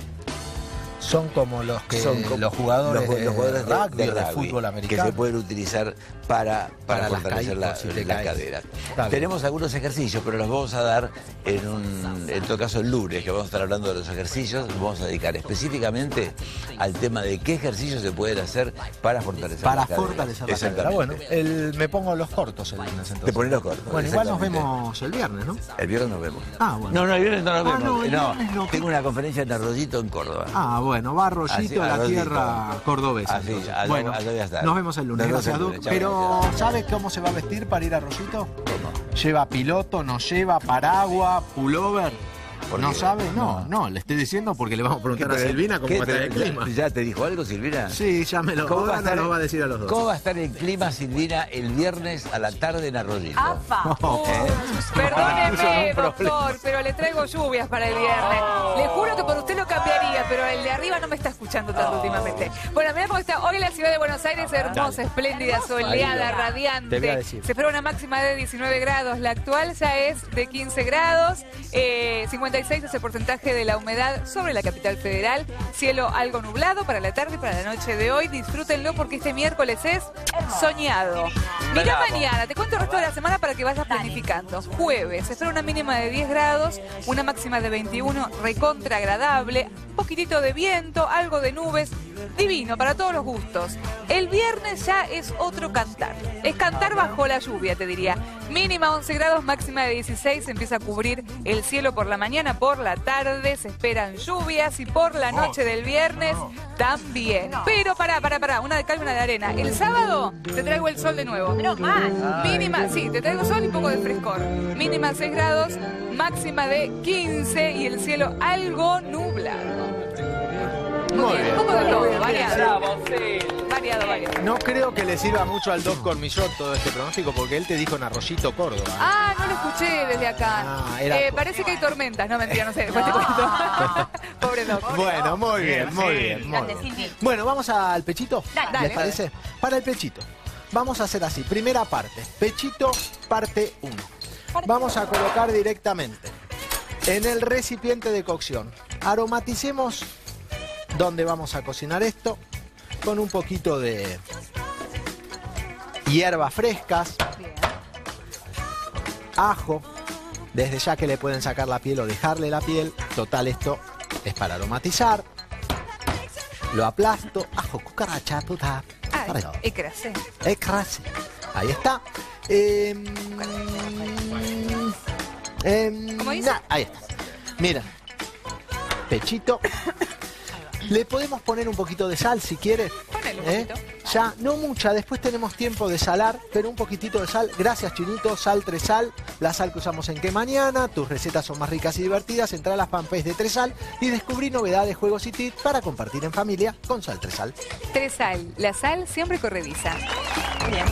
Son como los jugadores de rugby o de fútbol americano, que se pueden utilizar para fortalecer las caderas. Tenemos algunos ejercicios, pero los vamos a dar en todo caso el lunes, que vamos a estar hablando de los ejercicios. Nos vamos a dedicar específicamente al tema de qué ejercicios se pueden hacer para fortalecer las caderas. Fortalecer la cadera. Bueno, me pongo los cortos el lunes entonces. Te pones los cortos. Bueno, igual nos vemos el viernes, ¿no? El viernes nos vemos. Ah, bueno. No, el viernes no nos vemos. No, tengo una conferencia en Arroyito, en Córdoba. Ah, bueno, va Arroyito, la tierra cordobesa. Bueno, nos vemos el lunes. Gracias, Duc. Pero, ¿sabes cómo se va a vestir para ir a Arroyito? ¿Lleva piloto, no lleva paraguas, pullover? ¿No sabe? No, le estoy diciendo porque le vamos a preguntar a Silvina cómo va a estar el clima. ¿Ya te dijo algo, Silvina? Sí, ya me lo va a decir a los dos. ¿Cómo va a estar el clima, Silvina, el viernes a la tarde en Arroyito? ¡Apa! Perdóneme, doctor, pero le traigo lluvias para el viernes. Le juro que por usted lo cambiaría, pero el de arriba no me está escuchando tanto últimamente. Bueno, mirá cómo está hoy la ciudad de Buenos Aires, hermosa, espléndida, soleada, radiante. Se espera una máxima de 19 grados. La actual ya es de 15 grados. 56 es el porcentaje de la humedad sobre la capital federal. Cielo algo nublado para la tarde y para la noche de hoy. Disfrútenlo porque este miércoles es soñado. Mirá mañana, te cuento el resto de la semana para que vayas planificando. Jueves, se espera una mínima de 10 grados, una máxima de 21, recontra agradable, un poquitito de viento, algo de nubes, divino para todos los gustos. El viernes ya es otro cantar. Es cantar bajo la lluvia, te diría. Mínima 11 grados, máxima de 16, se empieza a cubrir el cielo por la mañana, por la tarde se esperan lluvias y por la noche del viernes también. Pero pará, una de cal y una de arena. El sábado te traigo el sol de nuevo. Pero más. Mínima, sí, te traigo sol y un poco de frescor. Mínima 6 grados, máxima de 15 y el cielo algo nublado. Muy bien. Un poco de todo, variado. Variado. No creo que le sirva mucho al Doc Cormillot todo este pronóstico, porque él te dijo en Arroyito, Córdoba. Ah, no lo escuché desde acá. Parece que hay tormentas. No, mentira, no sé. Después te cuento. Pobre Doc. Bueno, muy bien. Bueno, vamos al pechito. Dale. ¿Les parece? Para el pechito. Vamos a hacer así. Primera parte. Pechito, parte 1. Vamos a colocar directamente en el recipiente de cocción. Aromaticemos donde vamos a cocinar esto con un poquito de hierbas frescas, ajo, desde ya que le pueden sacar la piel o dejarle la piel, total esto es para aromatizar. Lo aplasto, ajo, cucaracha, puta. Ecrasé. Ahí está. ¿Cómo dice? Ahí está. Mira, pechito. Le podemos poner un poquito de sal si quiere. Ponele un poquito. Ya, no mucha, después tenemos tiempo de salar, pero un poquitito de sal. Gracias, Chinito, Sal Tresal, la sal que usamos en Qué Mañana. Tus recetas son más ricas y divertidas. Entra a las fanpages de Tresal y descubrí novedades, juegos y tips para compartir en familia con Sal Tresal. Tresal, la sal siempre corrediza. Bien.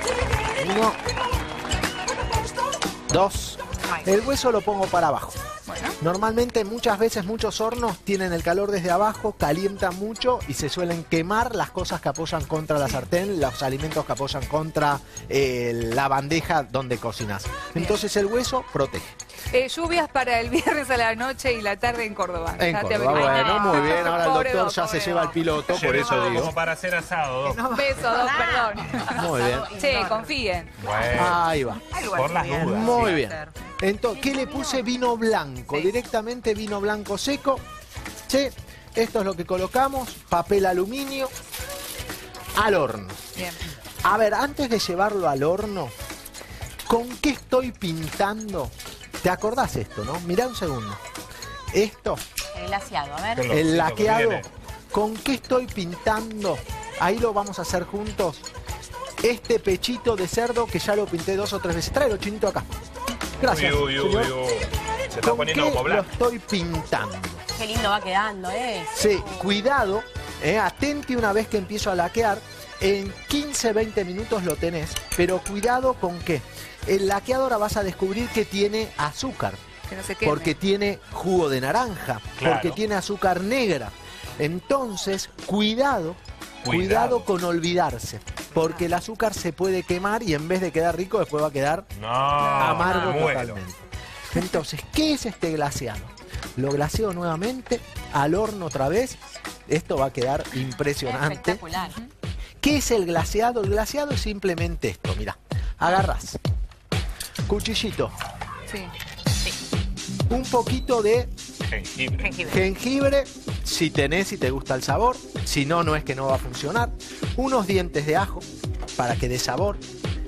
1, 2. El hueso lo pongo para abajo. Normalmente, muchas veces, muchos hornos tienen el calor desde abajo, calientan mucho y se suelen quemar las cosas que apoyan contra la sartén, los alimentos que apoyan contra la bandeja donde cocinas. Entonces el hueso protege. Lluvias para el viernes a la noche y la tarde en Córdoba. En Córdoba, bueno, muy bien. Ahora el doctor ya se lleva el piloto, por eso digo. Como para hacer asado, Doc. Beso, Doc, perdón. Muy bien. Che, confíen. Bueno. Ahí va. Por las dudas. Muy bien. Entonces, ¿qué le puse? Vino blanco. Directamente vino blanco seco. Sí. Esto es lo que colocamos. Papel aluminio. Al horno. Bien. A ver, antes de llevarlo al horno, ¿con qué estoy pintando? ¿Te acordás esto, no? Mirá un segundo. Esto. El glaseado, a ver. El laqueado. ¿Con qué estoy pintando? Ahí lo vamos a hacer juntos. Este pechito de cerdo que ya lo pinté 2 o 3 veces. Tráelo, Chinito, acá. Gracias, señor. Se está poniendo como blanco. Lo estoy pintando. Qué lindo va quedando, Sí, cuidado. Atente una vez que empiezo a laquear. En 15-20 minutos lo tenés. Pero cuidado con qué. El laqueado ahora vas a descubrir que tiene azúcar. Que no se queme. Porque tiene jugo de naranja. Claro. Porque tiene azúcar negra. Entonces, cuidado con olvidarse. Porque el azúcar se puede quemar y en vez de quedar rico, después va a quedar amargo totalmente. Entonces, ¿qué es este glaseado? Lo glaseo nuevamente, al horno otra vez. Esto va a quedar impresionante. Espectacular. ¿Qué es el glaseado? El glaseado es simplemente esto, mirá. Agarrás cuchillito. Sí. Un poquito de jengibre. Si tenés y te gusta el sabor. Si no, no es que no va a funcionar. Unos dientes de ajo para que dé sabor.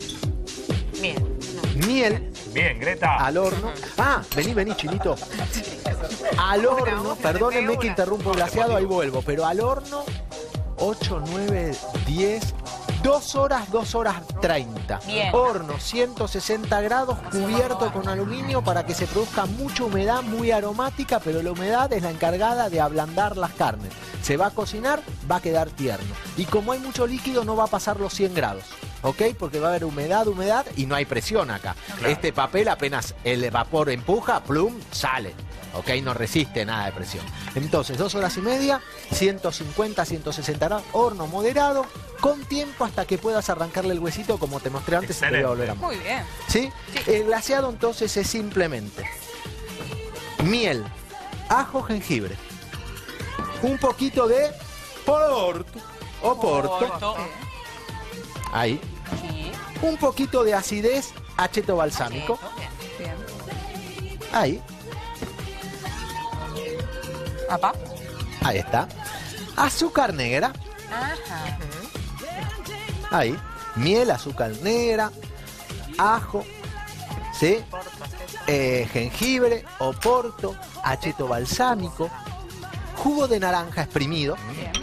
Miel. Bien, Greta. Al horno. Vení, Chinito. Al horno, perdónenme que interrumpo el glaseado, ahí vuelvo. Pero al horno, 8, 9, 10... 2 horas 30. Bien. Horno 160 grados, cubierto con aluminio para que se produzca mucha humedad, muy aromática, pero la humedad es la encargada de ablandar las carnes. Se va a cocinar, va a quedar tierno. Y como hay mucho líquido, no va a pasar los 100 grados. ¿Ok? Porque va a haber humedad y no hay presión acá. Claro. Este papel apenas el vapor empuja, plum, sale. ¿Ok? No resiste nada de presión. Entonces, 2 horas y media, 150, 160 grados, horno moderado, con tiempo hasta que puedas arrancarle el huesito, como te mostré antes. Te voy a volver a mostrar. Muy bien. ¿Sí? El glaseado entonces es simplemente miel, ajo, jengibre, un poquito de porto. Ahí. Sí. Un poquito de acidez, acheto balsámico. Bien. Ahí. Apa. Ahí está. Azúcar negra. Ajá. Ahí. Miel, azúcar negra, ajo, ¿sí? Jengibre, oporto, acheto balsámico, jugo de naranja exprimido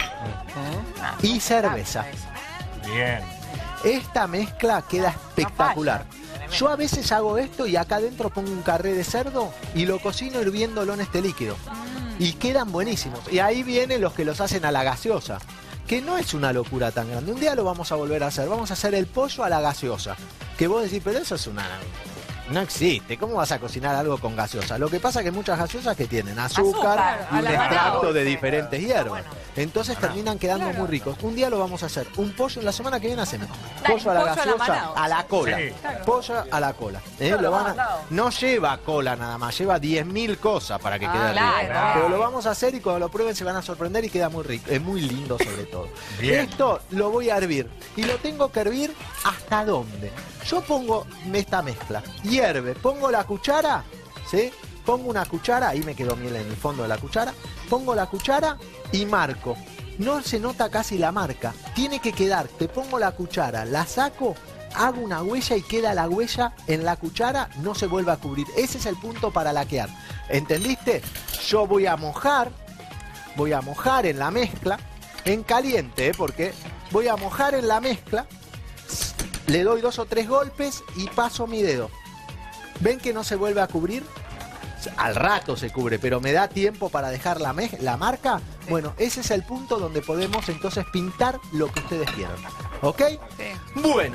y cerveza. Bien. Esta mezcla queda espectacular. Yo a veces hago esto y acá adentro pongo un carré de cerdo y lo cocino hirviéndolo en este líquido. Y quedan buenísimos. Y ahí vienen los que los hacen a la gaseosa, que no es una locura tan grande. Un día lo vamos a volver a hacer. Vamos a hacer el pollo a la gaseosa. Que vos decís, pero eso es una... No existe. ¿Cómo vas a cocinar algo con gaseosa? Lo que pasa es que muchas gaseosas que tienen azúcar y un extracto de diferentes hierbas. Entonces terminan quedando muy ricos. Un día lo vamos a hacer. Un pollo, la semana que viene hacemos. Pollo a la gaseosa, a la cola. Sí. Pollo a la cola. No lleva cola nada más, lleva 10.000 cosas para que quede rico. Pero lo vamos a hacer y cuando lo prueben se van a sorprender y queda muy rico. Es muy lindo sobre todo. Bien. Esto lo voy a hervir. Y lo tengo que hervir ¿hasta dónde? Yo pongo esta mezcla. Hierve, pongo la cuchara, ¿sí? Pongo una cuchara, ahí me quedó miel en el fondo de la cuchara. Pongo la cuchara y marco. No se nota casi la marca. Tiene que quedar, te pongo la cuchara, la saco, hago una huella y queda la huella en la cuchara, no se vuelve a cubrir. Ese es el punto para laquear. ¿Entendiste? Yo voy a mojar en la mezcla, en caliente, porque voy a mojar en la mezcla. Le doy 2 o 3 golpes y paso mi dedo. ¿Ven que no se vuelve a cubrir? Al rato se cubre, pero me da tiempo para dejar la marca. Sí. Bueno, ese es el punto donde podemos entonces pintar lo que ustedes quieran. ¿Ok? Sí. Bueno,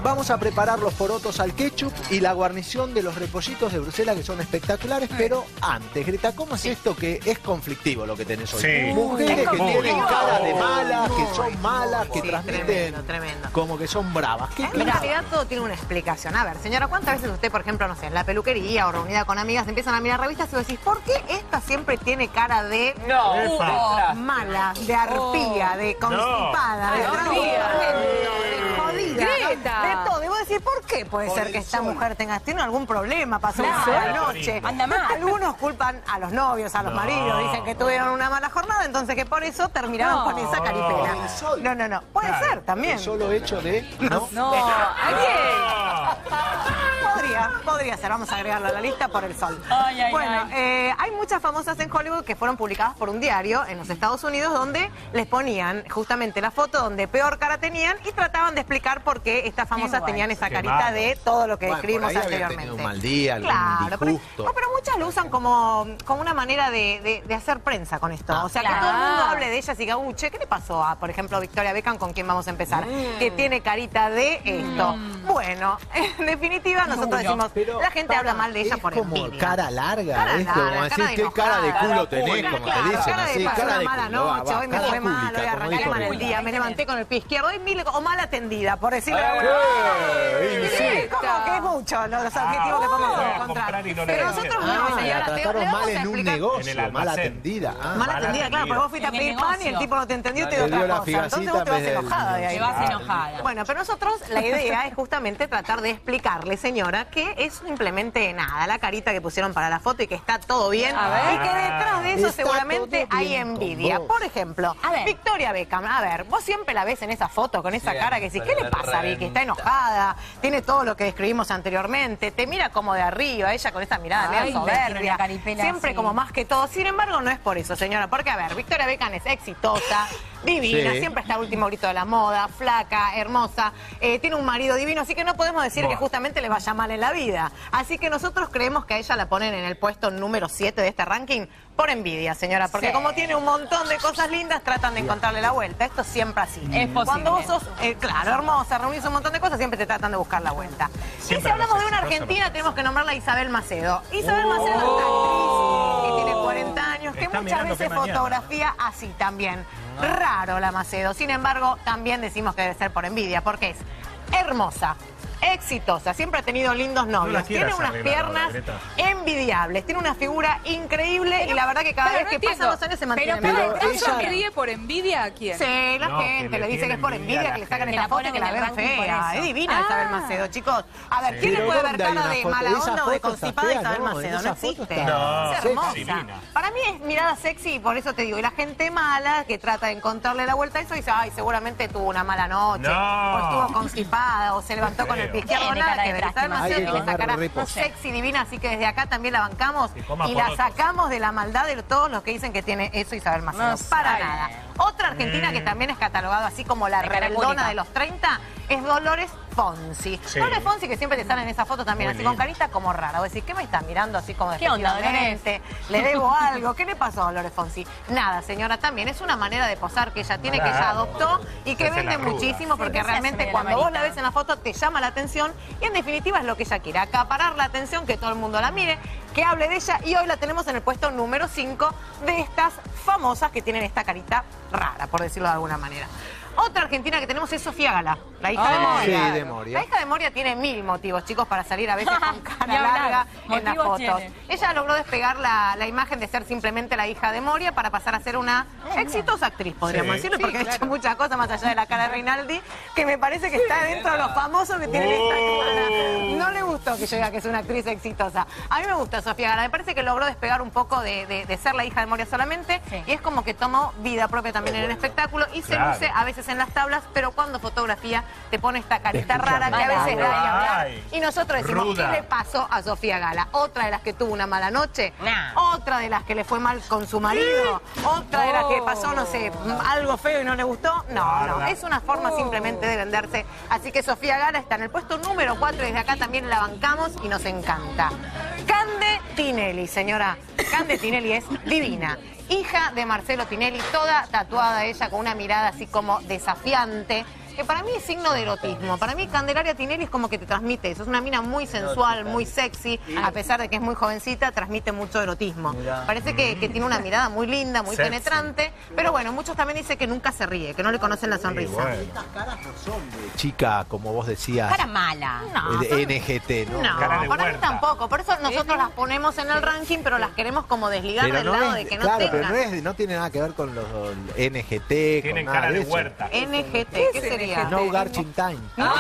Vamos a preparar los porotos al ketchup y la guarnición de los repollitos de Bruselas, que son espectaculares, pero antes, Greta, ¿cómo es esto que es conflictivo lo que tenés hoy? Sí. Mujeres que tienen cara de malas, que son malas, que transmiten tremendo. como que son bravas. En realidad todo tiene una explicación. A ver, señora, ¿cuántas veces usted, por ejemplo, no sé, en la peluquería o reunida con amigas, empiezan a mirar revistas y vos decís, ¿por qué esta siempre tiene cara de mala, de arpía, de constipada, de jodida, de todo? Y vos decís, ¿por qué puede ser que esta mujer tiene algún problema, pasó una mala noche? Anda mal. Algunos culpan a los novios, a los maridos, dicen que tuvieron una mala jornada, entonces que por eso terminaron con esa caripela. No. Puede ser también. El solo hecho de... No, ¿a quién? Podría ser, vamos a agregarlo a la lista por el sol. Bueno, hay muchas famosas en Hollywood que fueron publicadas por un diario en los Estados Unidos donde les ponían justamente la foto donde peor cara tenían y trataban de explicar por qué estas famosas tenían esa carita de todo lo que describimos anteriormente. Un mal día, algún disgusto. Pero muchas lo usan como una manera de hacer prensa con esto. O sea, que todo el mundo hable de ellas y diga, che, ¿qué le pasó a, por ejemplo, Victoria Beckham, con quien vamos a empezar? Que tiene carita de esto. Bueno, en definitiva, nosotros decimos, la gente habla mal de ella por envidia. Como cara larga, es como decir, ¿qué cara de culo tenés? Como te dicen, así, cara de mala noche, hoy me fue mal, hoy arranqué mal el día, me levanté con el pie izquierdo, o mal atendida, por decirlo de alguna manera. Como que es mucho los objetivos que podemos encontrar. Pero nosotros no, señora, trataron mal en un negocio, mal atendida. Mal atendida, claro, porque vos fuiste a pedir pan y el tipo no te entendió y te dio otra cosa. Entonces vos te vas enojada de ahí. Te vas enojada. Bueno, pero nosotros la idea es justamente tratar de explicarle, señora, que es simplemente nada, la carita que pusieron para la foto y que está todo bien. Y que detrás de eso seguramente hay envidia. Por ejemplo, Victoria Beckham, a ver, vos siempre la ves en esa foto con esa cara que decís, ¿qué le pasa a Vicky? Está enojada, tiene todo lo que describimos anteriormente, te mira como de arriba, ella con esa mirada medio soberbia, siempre como más que todo. Sin embargo, no es por eso, señora, porque a ver, Victoria Beckham es exitosa, divina, siempre está al último grito de la moda, flaca, hermosa, tiene un marido divino, así que no podemos decir que justamente le vaya mal en la vida. Así que nosotros creemos que a ella la ponen en el puesto número 7 de este ranking por envidia, señora, porque como tiene un montón de cosas lindas, tratan de encontrarle la vuelta. Esto es siempre así. Es posible. Cuando vos sos, claro, hermosa, reunís un montón de cosas, siempre te tratan de buscar la vuelta. Y si hablamos de una argentina, tenemos que nombrarla a Isabel Macedo. Isabel Macedo es una actriz que tiene 40 años, que muchas veces fotografía así también. Raro la Macedo. Sin embargo, también decimos que debe ser por envidia, porque es hermosa, exitosa, siempre ha tenido lindos novios, tiene unas piernas envidiables, tiene una figura increíble y la verdad que cada vez que pasan los años se mantiene. Pero ella ríe por envidia, ¿a quién? Sí, la gente le dice que es por envidia, que le sacan esta foto y que la ven fea. Es divina Isabel Macedo, chicos. A ver, ¿quién le puede ver cara de mala onda o de constipada a Isabel Macedo? No existe. Es hermosa. Para mí es mirada sexy y por eso te digo, y la gente mala que trata de encontrarle la vuelta a eso dice, ay, seguramente tuvo una mala noche, o estuvo constipada, o se levantó con el pie izquierdo, nada que ver. Isabel Macedo tiene esa cara sexy, divina, así que desde acá también la bancamos y la sacamos de la maldad de todos los que dicen que tiene eso Isabel Macedo. Para nada. Otra argentina que también es catalogada así como la rebeldona de los 30 es Dolores Fonsi. Dolores Fonsi, que siempre te sale en esa foto también, así con carita como rara. Vos decís, ¿qué me estás mirando así como despectivamente? ¿Le debo algo? ¿Qué le pasó a Dolores Fonsi? Nada, señora, también es una manera de posar que ella tiene, que ella adoptó y que vende muchísimo, porque realmente cuando vos la ves en la foto te llama la atención y en definitiva es lo que ella quiere, acaparar la atención, que todo el mundo la mire, que hable de ella, y hoy la tenemos en el puesto número 5 de estas famosas que tienen esta carita rara, por decirlo de alguna manera. Otra argentina que tenemos es Sofía Gala, la hija de Moria. Sí, de Moria. La hija de Moria tiene 1000 motivos, chicos, para salir a veces con cara larga en las fotos. Ella logró despegar la imagen de ser simplemente la hija de Moria para pasar a ser una exitosa actriz, podríamos decirlo, porque ha hecho muchas cosas más allá de la cara de Rinaldi, que me parece que está dentro de los famosos que tienen esta cara. No le gustó que yo diga que es una actriz exitosa. A mí me gusta Sofía Gala, me parece que logró despegar un poco de ser la hija de Moria solamente, y es como que tomó vida propia también en el espectáculo y se luce a veces en las tablas, pero cuando fotografía te pone esta carita rara que a veces da que hablar. Y nosotros decimos, ¿qué le pasó a Sofía Gala? Otra de las que tuvo una mala noche, otra de las que le fue mal con su marido, otra de las que pasó, no sé, algo feo y no le gustó. No, es una forma simplemente de venderse. Así que Sofía Gala está en el puesto número 4 y desde acá también la bancamos y nos encanta. Cande Tinelli, señora. Cande Tinelli es divina. Hija de Marcelo Tinelli, toda tatuada ella con una mirada así como desafiante, que para mí es signo de erotismo. Para mí Candelaria Tinelli es como que te transmite eso. Es una mina muy sensual, muy sexy, a pesar de que es muy jovencita, transmite mucho erotismo. Parece que tiene una mirada muy linda, muy penetrante, pero bueno, muchos también dicen que nunca se ríe, que no le conocen la sonrisa. Estas caras no son de chica, como vos decías. Cara mala. No, de NGT, ¿no? No, para mí tampoco. Por eso nosotros las ponemos en el ranking, pero las queremos como desligar del lado de que no tengan. Claro, pero no tiene nada que ver con los NGT, tienen con cara de eso. huerta. NGT, ¿qué sería? No Garching Time.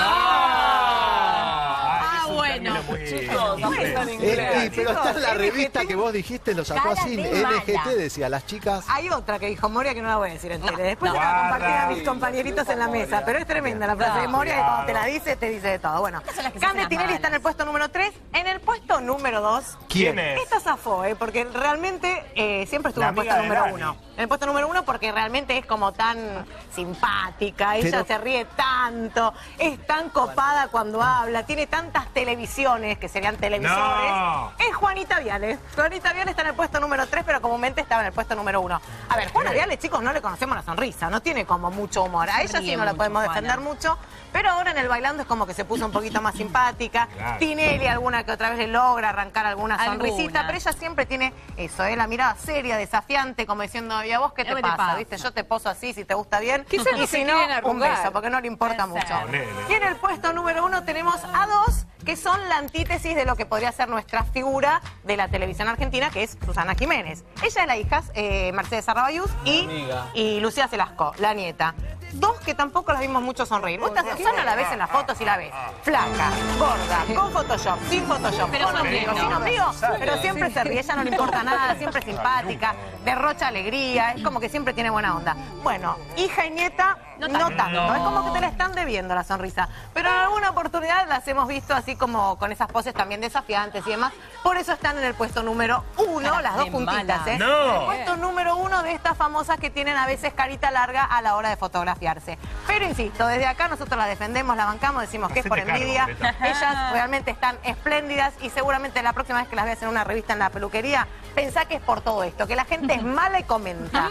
Bueno, chicos, pero está en la revista que vos dijiste, lo sacó así, NGT decía, las chicas... Hay otra que dijo Moria que no la voy a decir entera. Después se la voy a compartir a mis compañeritos en la mesa, pero es tremenda la frase de Moria, que cuando te la dice, te dice de todo. Bueno, Cande Tinelli está en el puesto número 3. En el puesto número 2... ¿Quién es? Esta zafó, porque realmente siempre estuvo en el puesto número 1. En el puesto número 1 porque realmente es como tan simpática, ella se ríe tanto, es tan copada cuando habla, tiene tantas televisiones, que serían televisores. No. Es Juanita Viale. Juanita Viale está en el puesto número 3, pero comúnmente estaba en el puesto número 1. A ver, Juana Viale, chicos, no le conocemos la sonrisa, no tiene como mucho humor. A ella sí no la podemos defender mucho, pero ahora en el bailando es como que se puso un poquito más simpática. Claro. Tinelli alguna que otra vez le logra arrancar alguna sonrisita, pero ella siempre tiene eso, la mirada seria, desafiante, como diciendo, ¿y a vos qué te pasa? ¿Viste? Yo te poso así, si te gusta bien, y si no, un beso, porque no le importa mucho. Y en el puesto número 1 tenemos a dos que son la antítesis de lo que podría ser nuestra figura de la televisión argentina, que es Susana Jiménez. Ella es la hija, Mercedes Arrabayús, y Lucía Celasco, la nieta. Dos que tampoco las vimos mucho sonreír. Vos a Susana la ves en las fotos y la ves flaca, gorda, con Photoshop, sin Photoshop, pero con ombligo, sin ombligo, pero siempre se ríe, ella no le importa nada, siempre es simpática, derrocha alegría, es como que siempre tiene buena onda. Bueno, hija y nieta, no tanto, es como que te la están debiendo la sonrisa, pero en alguna oportunidad las hemos visto así como con esas poses también desafiantes y demás, por eso están en el puesto número 1, las dos puntitas, ¿eh? No. El puesto número 1 de estas famosas que tienen a veces carita larga a la hora de fotografiarse. Pero insisto, desde acá nosotros la defendemos, la bancamos, decimos que es por envidia. Ellas realmente están espléndidas y seguramente la próxima vez que las veas en una revista en la peluquería, pensá que es por todo esto, que la gente es mala y comenta.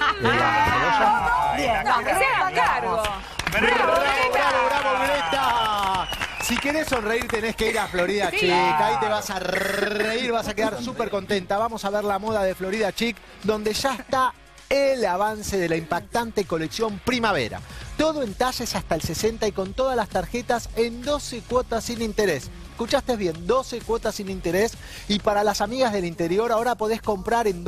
Bien, no, que sea cargo. ¡Bravo, Greta! Si querés sonreír tenés que ir a Florida Chic, ahí te vas a reír, vas a quedar súper contenta. Vamos a ver la moda de Florida Chic, donde ya está el avance de la impactante colección Primavera. Todo en talles hasta el 60 y con todas las tarjetas en 12 cuotas sin interés. Escuchaste bien, 12 cuotas sin interés. Y para las amigas del interior, ahora podés comprar en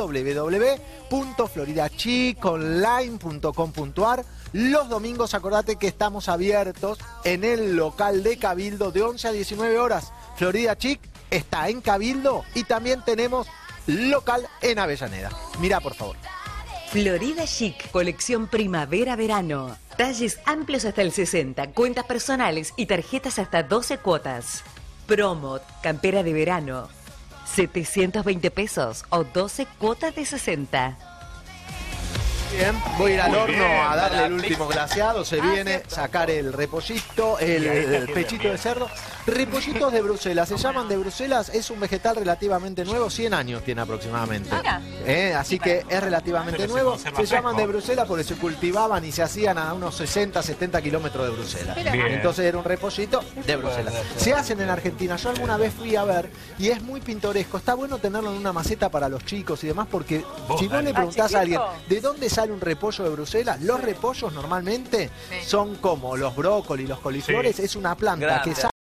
www.floridachiconline.com.ar. Los domingos, acordate que estamos abiertos en el local de Cabildo de 11 a 19 horas. Florida Chic está en Cabildo y también tenemos local en Avellaneda. Mirá, por favor. Florida Chic, colección primavera-verano. Talles amplios hasta el 60, cuentas personales y tarjetas hasta 12 cuotas. Promo, campera de verano, 720 pesos o 12 cuotas de 60. Bien, voy a ir al horno a darle el último glaseado. Se viene sacar el repollito, el pechito de cerdo. Repollitos de Bruselas, se llaman de Bruselas, es un vegetal relativamente nuevo, 100 años tiene aproximadamente. Así que es relativamente nuevo. Se llaman de Bruselas porque se cultivaban y se hacían a unos 60, 70 kilómetros de Bruselas. Entonces era un repollito de Bruselas. Se hacen en Argentina, yo alguna vez fui a ver y es muy pintoresco. Está bueno tenerlo en una maceta para los chicos y demás porque si vos le preguntás a alguien ¿de dónde sale un repollo de Bruselas? Los repollos normalmente son como los brócolis, los coliflores, es una planta que sale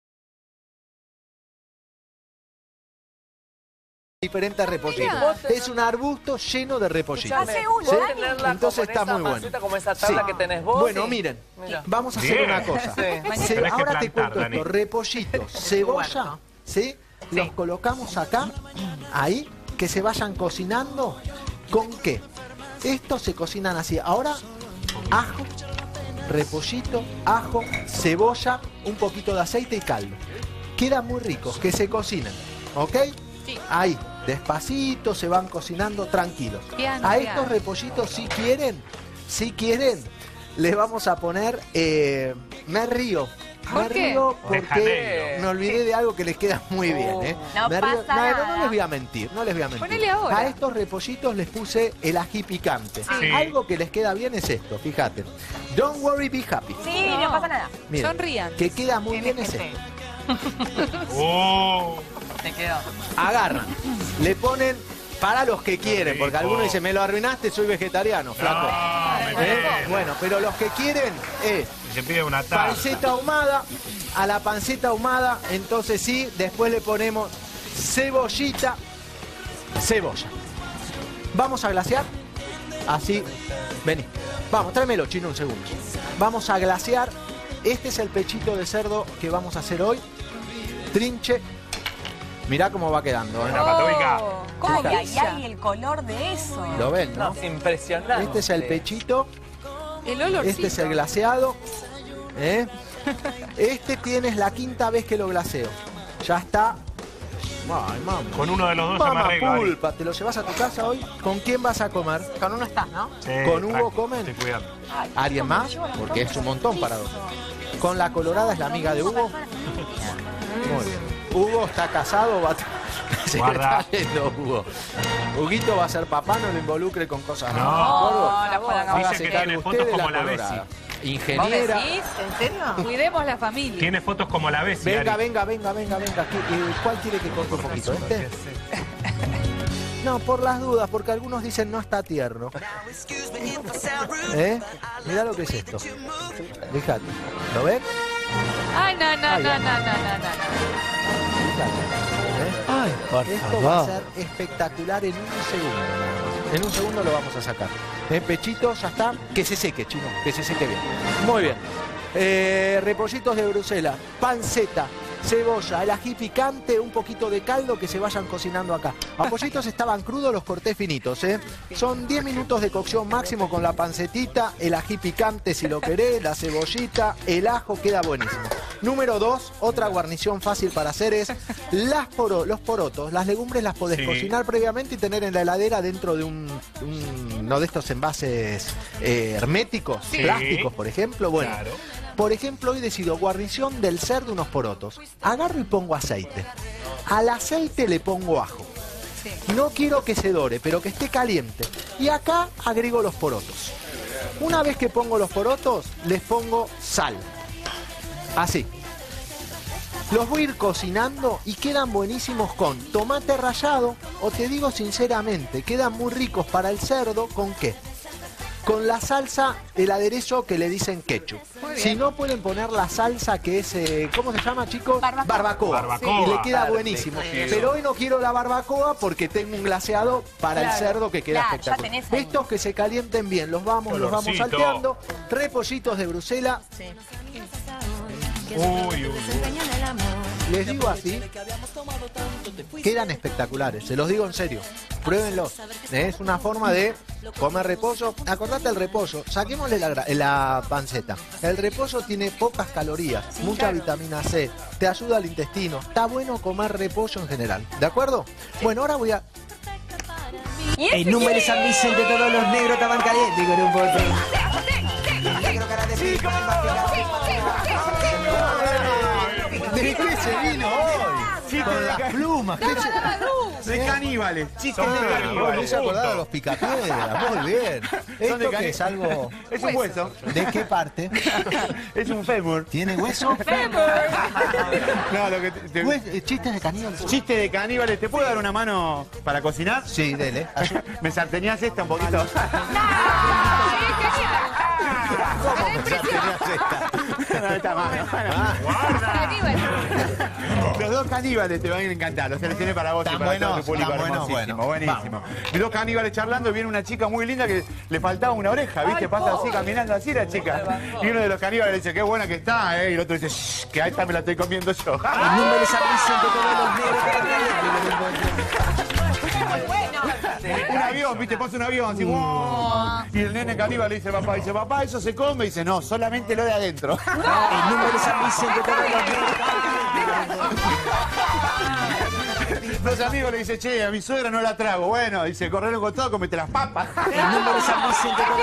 diferentes repollitos. Es un arbusto lleno de repollitos. Entonces está muy bueno. Como esa tabla que tenés vos. Bueno, miren, vamos a hacer una cosa. Ahora te cuento esto, repollitos, cebolla, ¿sí? Los colocamos acá, ahí, que se vayan cocinando. ¿Con qué? Estos se cocinan así. Ahora, ajo, repollito, ajo, cebolla, un poquito de aceite y caldo. Quedan muy ricos, que se cocinen, ¿ok? Ahí, despacito, se van cocinando tranquilos. A estos repollitos, si quieren, les vamos a poner, me río porque me olvidé de algo que les queda muy bien, No les voy a mentir, A estos repollitos les puse el ají picante. Algo que les queda bien es esto, fíjate. Don't worry, be happy. Sí, no pasa nada. Miren, sonrían. Que queda muy bien ese. Te quedó. Agarran, le ponen para los que quieren, porque algunos dicen, me lo arruinaste, soy vegetariano, flaco. Bueno, pero los que quieren es se pide una taza. panceta ahumada, a la panceta ahumada, entonces sí, después le ponemos cebollita, cebolla. Vamos a glasear, así, vení. Vamos, tráemelo, Chino, un segundo. Vamos a glasear, este es el pechito de cerdo que vamos a hacer hoy. Trinche. Mirá cómo va quedando. ¿Cómo que hay el color de eso? ¿Lo ven, no? Es impresionante. Este es el pechito. El olorcito. Este es el glaseado. Este tienes la 5ª vez que lo glaseo. Ya está. Ay, mamá. Con uno de los dos se me arregla. Pulpa, ¿te lo llevas a tu casa hoy? ¿Con quién vas a comer? Con uno estás, ¿no? Sí, ¿Con Hugo comen? Estoy cuidando. ¿Alguien más? Porque es un montón para dos. ¿Con la colorada es la amiga de Hugo? Muy bien. Hugo está casado, se me está yendo Hugo. Huguito va a ser papá, no lo involucre con cosas. Dice que tiene fotos como la Bessi. Ingeniera. ¿En serio? Cuidemos la familia. Tiene fotos como la Bessi. Venga. ¿Cuál quiere que corte un poquito? ¿Este? No, por las dudas, porque algunos dicen no está tierno. Mirá lo que es esto. Fíjate. ¿Lo ven? Ay, no. Ay, por esto va a ser espectacular en un segundo. En un segundo lo vamos a sacar. El pechito ya está. Que se seque, Chino. Que se seque bien. Muy bien. Repollitos de Bruselas. Panceta. Cebolla, el ají picante, un poquito de caldo que se vayan cocinando acá. Los pollitos estaban crudos, los corté finitos, Son 10 minutos de cocción máximo con la pancetita, el ají picante si lo querés, la cebollita, el ajo, queda buenísimo. Número 2, otra guarnición fácil para hacer es los porotos. Las legumbres las podés cocinar previamente y tener en la heladera dentro de uno de estos envases herméticos, plásticos, por ejemplo. Bueno. Claro. Por ejemplo, hoy decido guarnición del cerdo, unos porotos. Agarro y pongo aceite. Al aceite le pongo ajo. No quiero que se dore, pero que esté caliente. Y acá agrego los porotos. Una vez que pongo los porotos, les pongo sal. Así. Los voy a ir cocinando y quedan buenísimos con tomate rallado. O te digo sinceramente, quedan muy ricos para el cerdo. ¿Con qué? Con la salsa, el aderezo que le dicen ketchup. Si no, pueden poner la salsa que es, ¿cómo se llama, chicos? Barbacoa. Y le queda buenísimo. Pero hoy no quiero la barbacoa porque tengo un glaseado para el cerdo que queda espectacular. Estos que se calienten bien, los vamos salteando. Repollitos de Bruselas. Les digo así, quedan espectaculares, se los digo en serio, pruébenlos. Es una forma de comer repollo. Acordate el repollo, saquémosle la panceta. El repollo tiene pocas calorías, mucha vitamina C, te ayuda al intestino. Está bueno comer repollo en general, ¿de acuerdo? Bueno, ahora voy a... En número San Vicente todos los negros estaban calientes con un potro. ¿De qué se vino hoy? Con las plumas. De caníbales. Chistes de caníbales. Me hizo acordar a los picapiedras. Muy bien. ¿Esto qué es algo? Es un hueso. ¿De qué parte? Es un fémur. ¿Tiene hueso? ¡Fémur! No, lo que chistes de caníbales. Chistes de caníbales. ¿Te puedo dar una mano para cocinar? Sí, dele. ¿Me sartenías esta un poquito? ¿Cómo me sartenías esta? No, esta mano. Los dos caníbales te van a encantar. Los seleccioné para vos y para todo tu público. Buenísimo. Y dos caníbales charlando. Viene una chica muy linda que le faltaba una oreja, ¿viste? Pasa así, caminando así la chica. Y uno de los caníbales le dice, qué buena que está, ¿eh? Y el otro dice, shh, que a esta me la estoy comiendo yo. El número de San Vicente, todos los negros. Un avión, ¿viste? Pasa un avión, así, wow. Y el nene caníbal le dice, papá, ¿eso se come? Y dice, no, solamente lo de adentro. El número de San Vicente, todos los negros. Los amigos le dicen, che, a mi suegra no la trago. Bueno, dice, correr un costado, comete las papas. El número de San Vicente, todos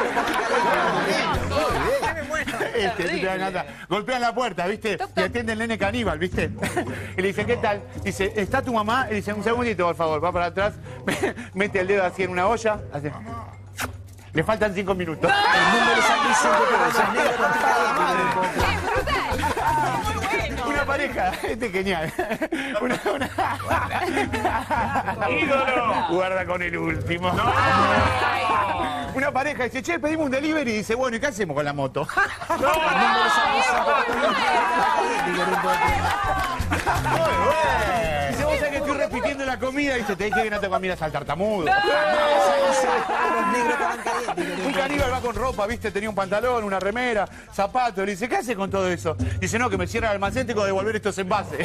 los negros. Golpean la puerta, ¿viste? Y atiende el nene caníbal, ¿viste? Y le dice, ¿qué tal? Dice, ¿está tu mamá? Y dice, un segundito, por favor, va para atrás, mete el dedo así en una olla, así. Le faltan 5 minutos. El número de San Vicente Una pareja, este es genial. ¡Ídolo! Guarda con el último. Una pareja dice, che, pedimos un delivery y dice, bueno, ¿y qué hacemos con la moto? Dice, vos sabés que estoy repitiendo la comida. Dice, te dije que no te comieras al tartamudo. Un caníbal va con ropa, viste, tenía un pantalón, una remera, zapatos. Le dice, ¿qué hace con todo eso? Dice, no, que me cierra el almacén, tengo que devolver estos envases.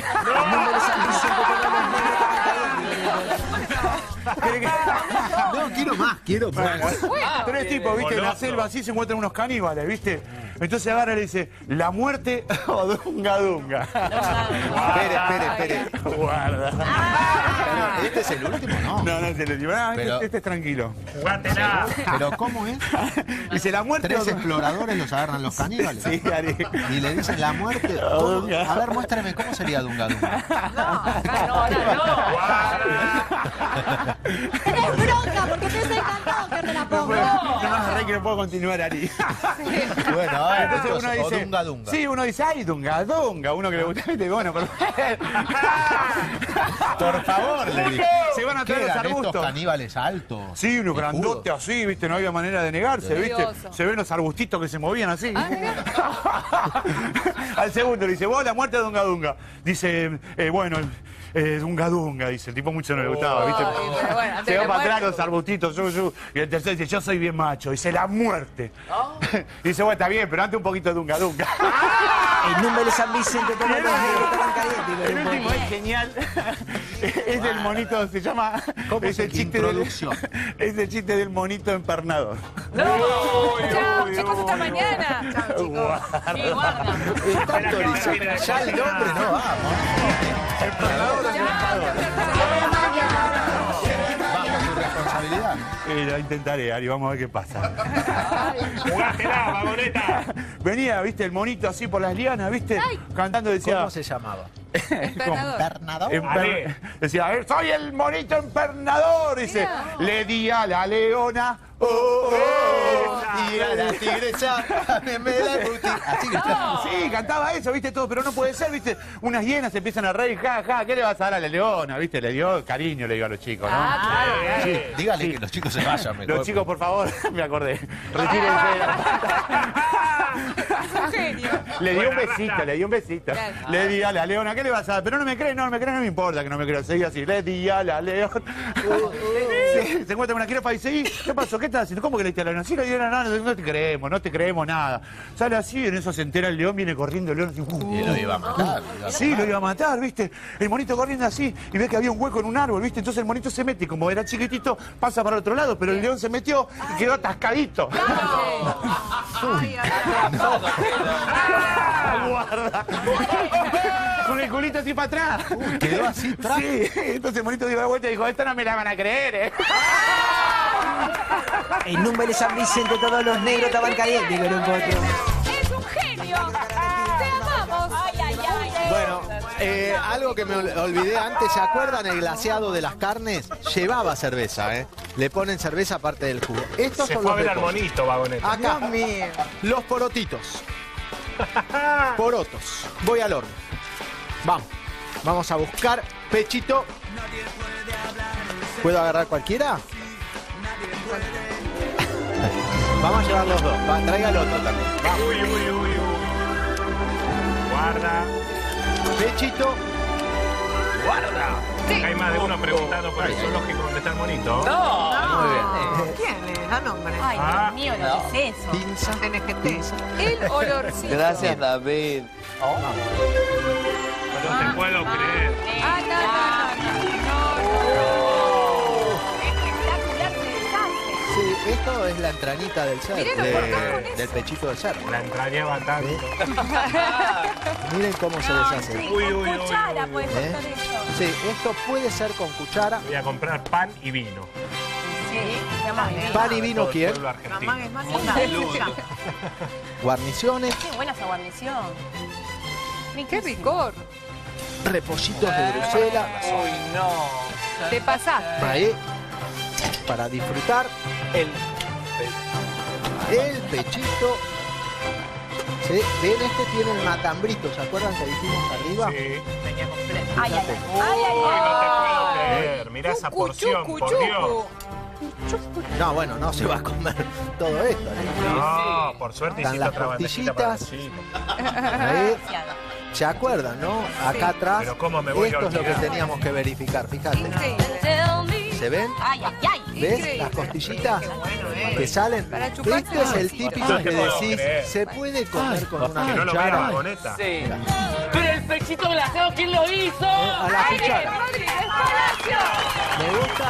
No, quiero más. Tres tipos, viste, en la selva así se encuentran unos caníbales, viste. Entonces agarra y le dice, la muerte o dunga dunga. Espere. Guarda. ¿Este es el último? No. No es el último. Este es tranquilo. ¡Jugátela! ¿Pero cómo es? Dice, la muerte Tres o dunga. exploradores los agarran los caníbales. Sí, Ari. Y le dicen la muerte. A ver, muéstrame cómo sería dunga dunga. Tenés bronca porque te has encantado que te la pongo. No, que no puedo continuar, Ari. Bueno, entonces uno dice, dunga dunga. Sí, uno dice, ay, dunga dunga. Uno que le gusta, viste, bueno, pero... Por favor, le dije. Se van a traer los ¿Qué eran arbustos. estos caníbales altos? Sí, unos grandotes así, viste, no había manera de negarse, viste. Se ven los arbustitos que se movían así. Al segundo le dice, vos la muerte de dunga dunga. Dice, bueno... dunga dunga, dice. El tipo mucho no le gustaba, ¿viste? Se va para atrás los arbustitos. Y el tercero dice, yo soy bien macho. Dice, la muerte. Y dice, bueno, está bien, pero antes un poquito de dunga dunga. El número de San Vicente todos los negros estaban calientes. El último es genial. Es del monito, se llama... Es el chiste es el chiste del monito empernador. Chao, chicos, hasta mañana. Chao, chicos. Sí, guarda. Ya el nombre no vamos. Empernador. Bajo tu responsabilidad. Lo intentaré, Ari, vamos a ver qué pasa. ¡Jugátela, vagoneta! Venía, viste, el monito así por las lianas, viste, cantando, decía... ¿Cómo se llamaba? Empernador. Decía, soy el monito empernador. Dice, le di a la leona... Y a la tigresa también me la embutí. Así que sí, cantaba eso, viste, todo, pero no puede ser, viste. Unas hienas se empiezan a reír, ja, ¿qué le vas a dar a la leona? Viste, le dio cariño, le dio a los chicos, ¿no? Sí, dígale que los chicos se vayan mejor. Los chicos, por favor, me acordé. Retírense. Le dio un besito. Le di a la leona, ¿qué le vas a dar? Pero no me crees, no me importa que no me creas. Seguí así, le di a la leona. Se encuentra una jirafa y dice, ¿qué pasó? ¿Qué estás haciendo? ¿Cómo que le diste a la leona? Sí, le dieron nada, no te creemos nada. Sale así, en eso se entera el león, viene corriendo el león así. Y lo iba a matar. Sí, lo iba a matar, ¿viste? El monito corriendo así y ve que había un hueco en un árbol, ¿viste? Entonces el monito se mete y como era chiquitito, pasa para el otro lado, pero el león se metió y quedó atascadito. Guarda. Con el culito así para atrás. Quedó así atrás. Sí, entonces el monito dio la vuelta y dijo, esto no me la van a creer, El número de San Vicente todos los negros estaban calientes. Es un genio. Te amamos. Bueno, algo que me olvidé antes, ¿se acuerdan el glaseado de las carnes? Llevaba cerveza, Le ponen cerveza aparte del jugo. Estos Se son fue los a ver de al pollo. monito, vagoneta. Acá, los porotitos. Porotos. Voy al horno. Vamos a buscar pechito. ¿Puedo agarrar cualquiera? Vamos a llevar los dos. Traiga el otro también. Vamos. Uy. Guarda. Pechito. Guarda. Sí. Hay más de uno preguntando por el zoológico donde está el monito. Muy bien. ¿Quién es? Da nombre. Ay, Dios mío, lo que es eso. Pinza. El olorcito. Gracias, David. No te puedo creer. Espectacular se deshace. Sí, esto es la entrañita del cerdo. Miren los cortados con eso. Del pechito de cerdo. La entrañaba tanto. Miren cómo se deshace. Sí, con cuchara puedes cortar eso. Sí, esto puede ser con cuchara. Voy a comprar pan y vino. Sí, se llama vivir. Pan y vino, ¿quién? Mamá es más Guarniciones. Qué buena esa guarnición. Qué ricor. Repollitos de Bruselas. Uy, no. Te pasaste. Ahí. Para disfrutar. El El Pechito. ¿Sí? Ven, este tiene el matambrito. ¿Se acuerdan que dijimos arriba? Sí. Venía completo. Ay, ay, ay. No te puedo creer. Mirá esa porción, por Dios. No, bueno, no se va a comer todo esto. No, por suerte están hiciste las otra bandejita para los costillitas. chicos. Ahí. ¿Se acuerdan, no? Acá atrás, Pero ¿cómo me voy a esto es lo que olvidar? teníamos que verificar, fíjate. ¿Se ven? Ay, ay, ay. ¿Ves las costillitas que salen? Este es el típico que decís, se puede comer con una Que no lo vea cuchara. Boneta. Sí. Pero el pechito glaseado, ¿quién lo hizo? A la ¡Aire, cuchara. Rodríguez Palacio! ¿Me gusta?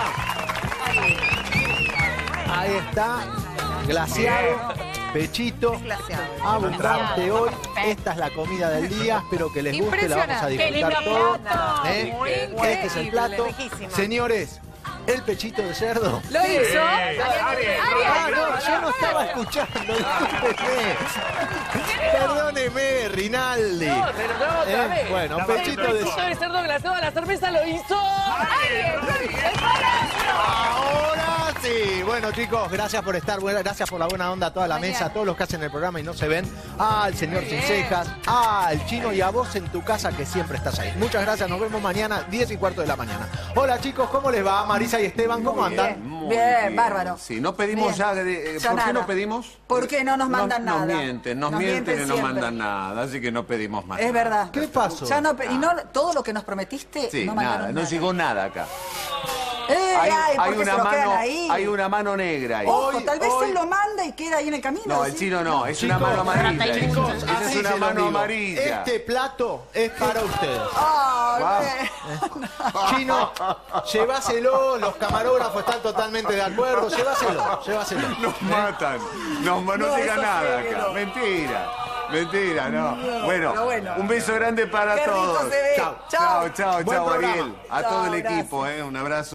Ahí está, glaseado, pechito, abundante hoy. Esta es la comida del día, espero que les guste, la vamos a disfrutar todos. Este es el plato. Señores, el pechito de cerdo. ¿Lo hizo? Ah, no, yo no estaba escuchando, discúlpeme. Perdóneme, Rinaldi. No, pero no, otra vez. Bueno, El pechito de cerdo glaseado a la cerveza lo hizo. ¡Aire, Rodríguez Palacio! Ahora sí. Bueno, chicos, gracias por estar, gracias por la buena onda a toda la mesa, a todos los que hacen el programa y no se ven, al señor Sin Cejas, al Chino y a vos en tu casa que siempre estás ahí. Muchas gracias, nos vemos mañana, 10:15 de la mañana. Hola chicos, ¿cómo les va? Marisa y Esteban, ¿cómo andan? Bien, bárbaro. Sí, no pedimos Bien. ya ¿por nada. qué no pedimos? Porque no nos mandan nada. Nos mienten y no siempre. mandan nada, así que no pedimos más. Es verdad. ¿Qué pasó? Ya no, y no, todo lo que nos prometiste, Sí, no nada, mandaron no nada. llegó nada acá. Ay, ¿por qué se lo quedan ahí? Hay una mano negra ahí. Ojo, tal vez él lo manda y queda ahí en el camino. No, el ¿sí? chino no, es Chicos, una mano amarilla. chicos, Esa es así una se lo mano digo. amarilla. Este plato es para ustedes. Ay, Chino, llévaselo, los camarógrafos están totalmente de acuerdo, llévaselo. Nos matan, no llega eso nada sí que acá. no. Mentira, no. Bueno, bueno. un beso grande para Qué rico todos. se ve. Chao, Chao. chao, Buen programa. Ariel. A todo el Chao, equipo, un abrazo.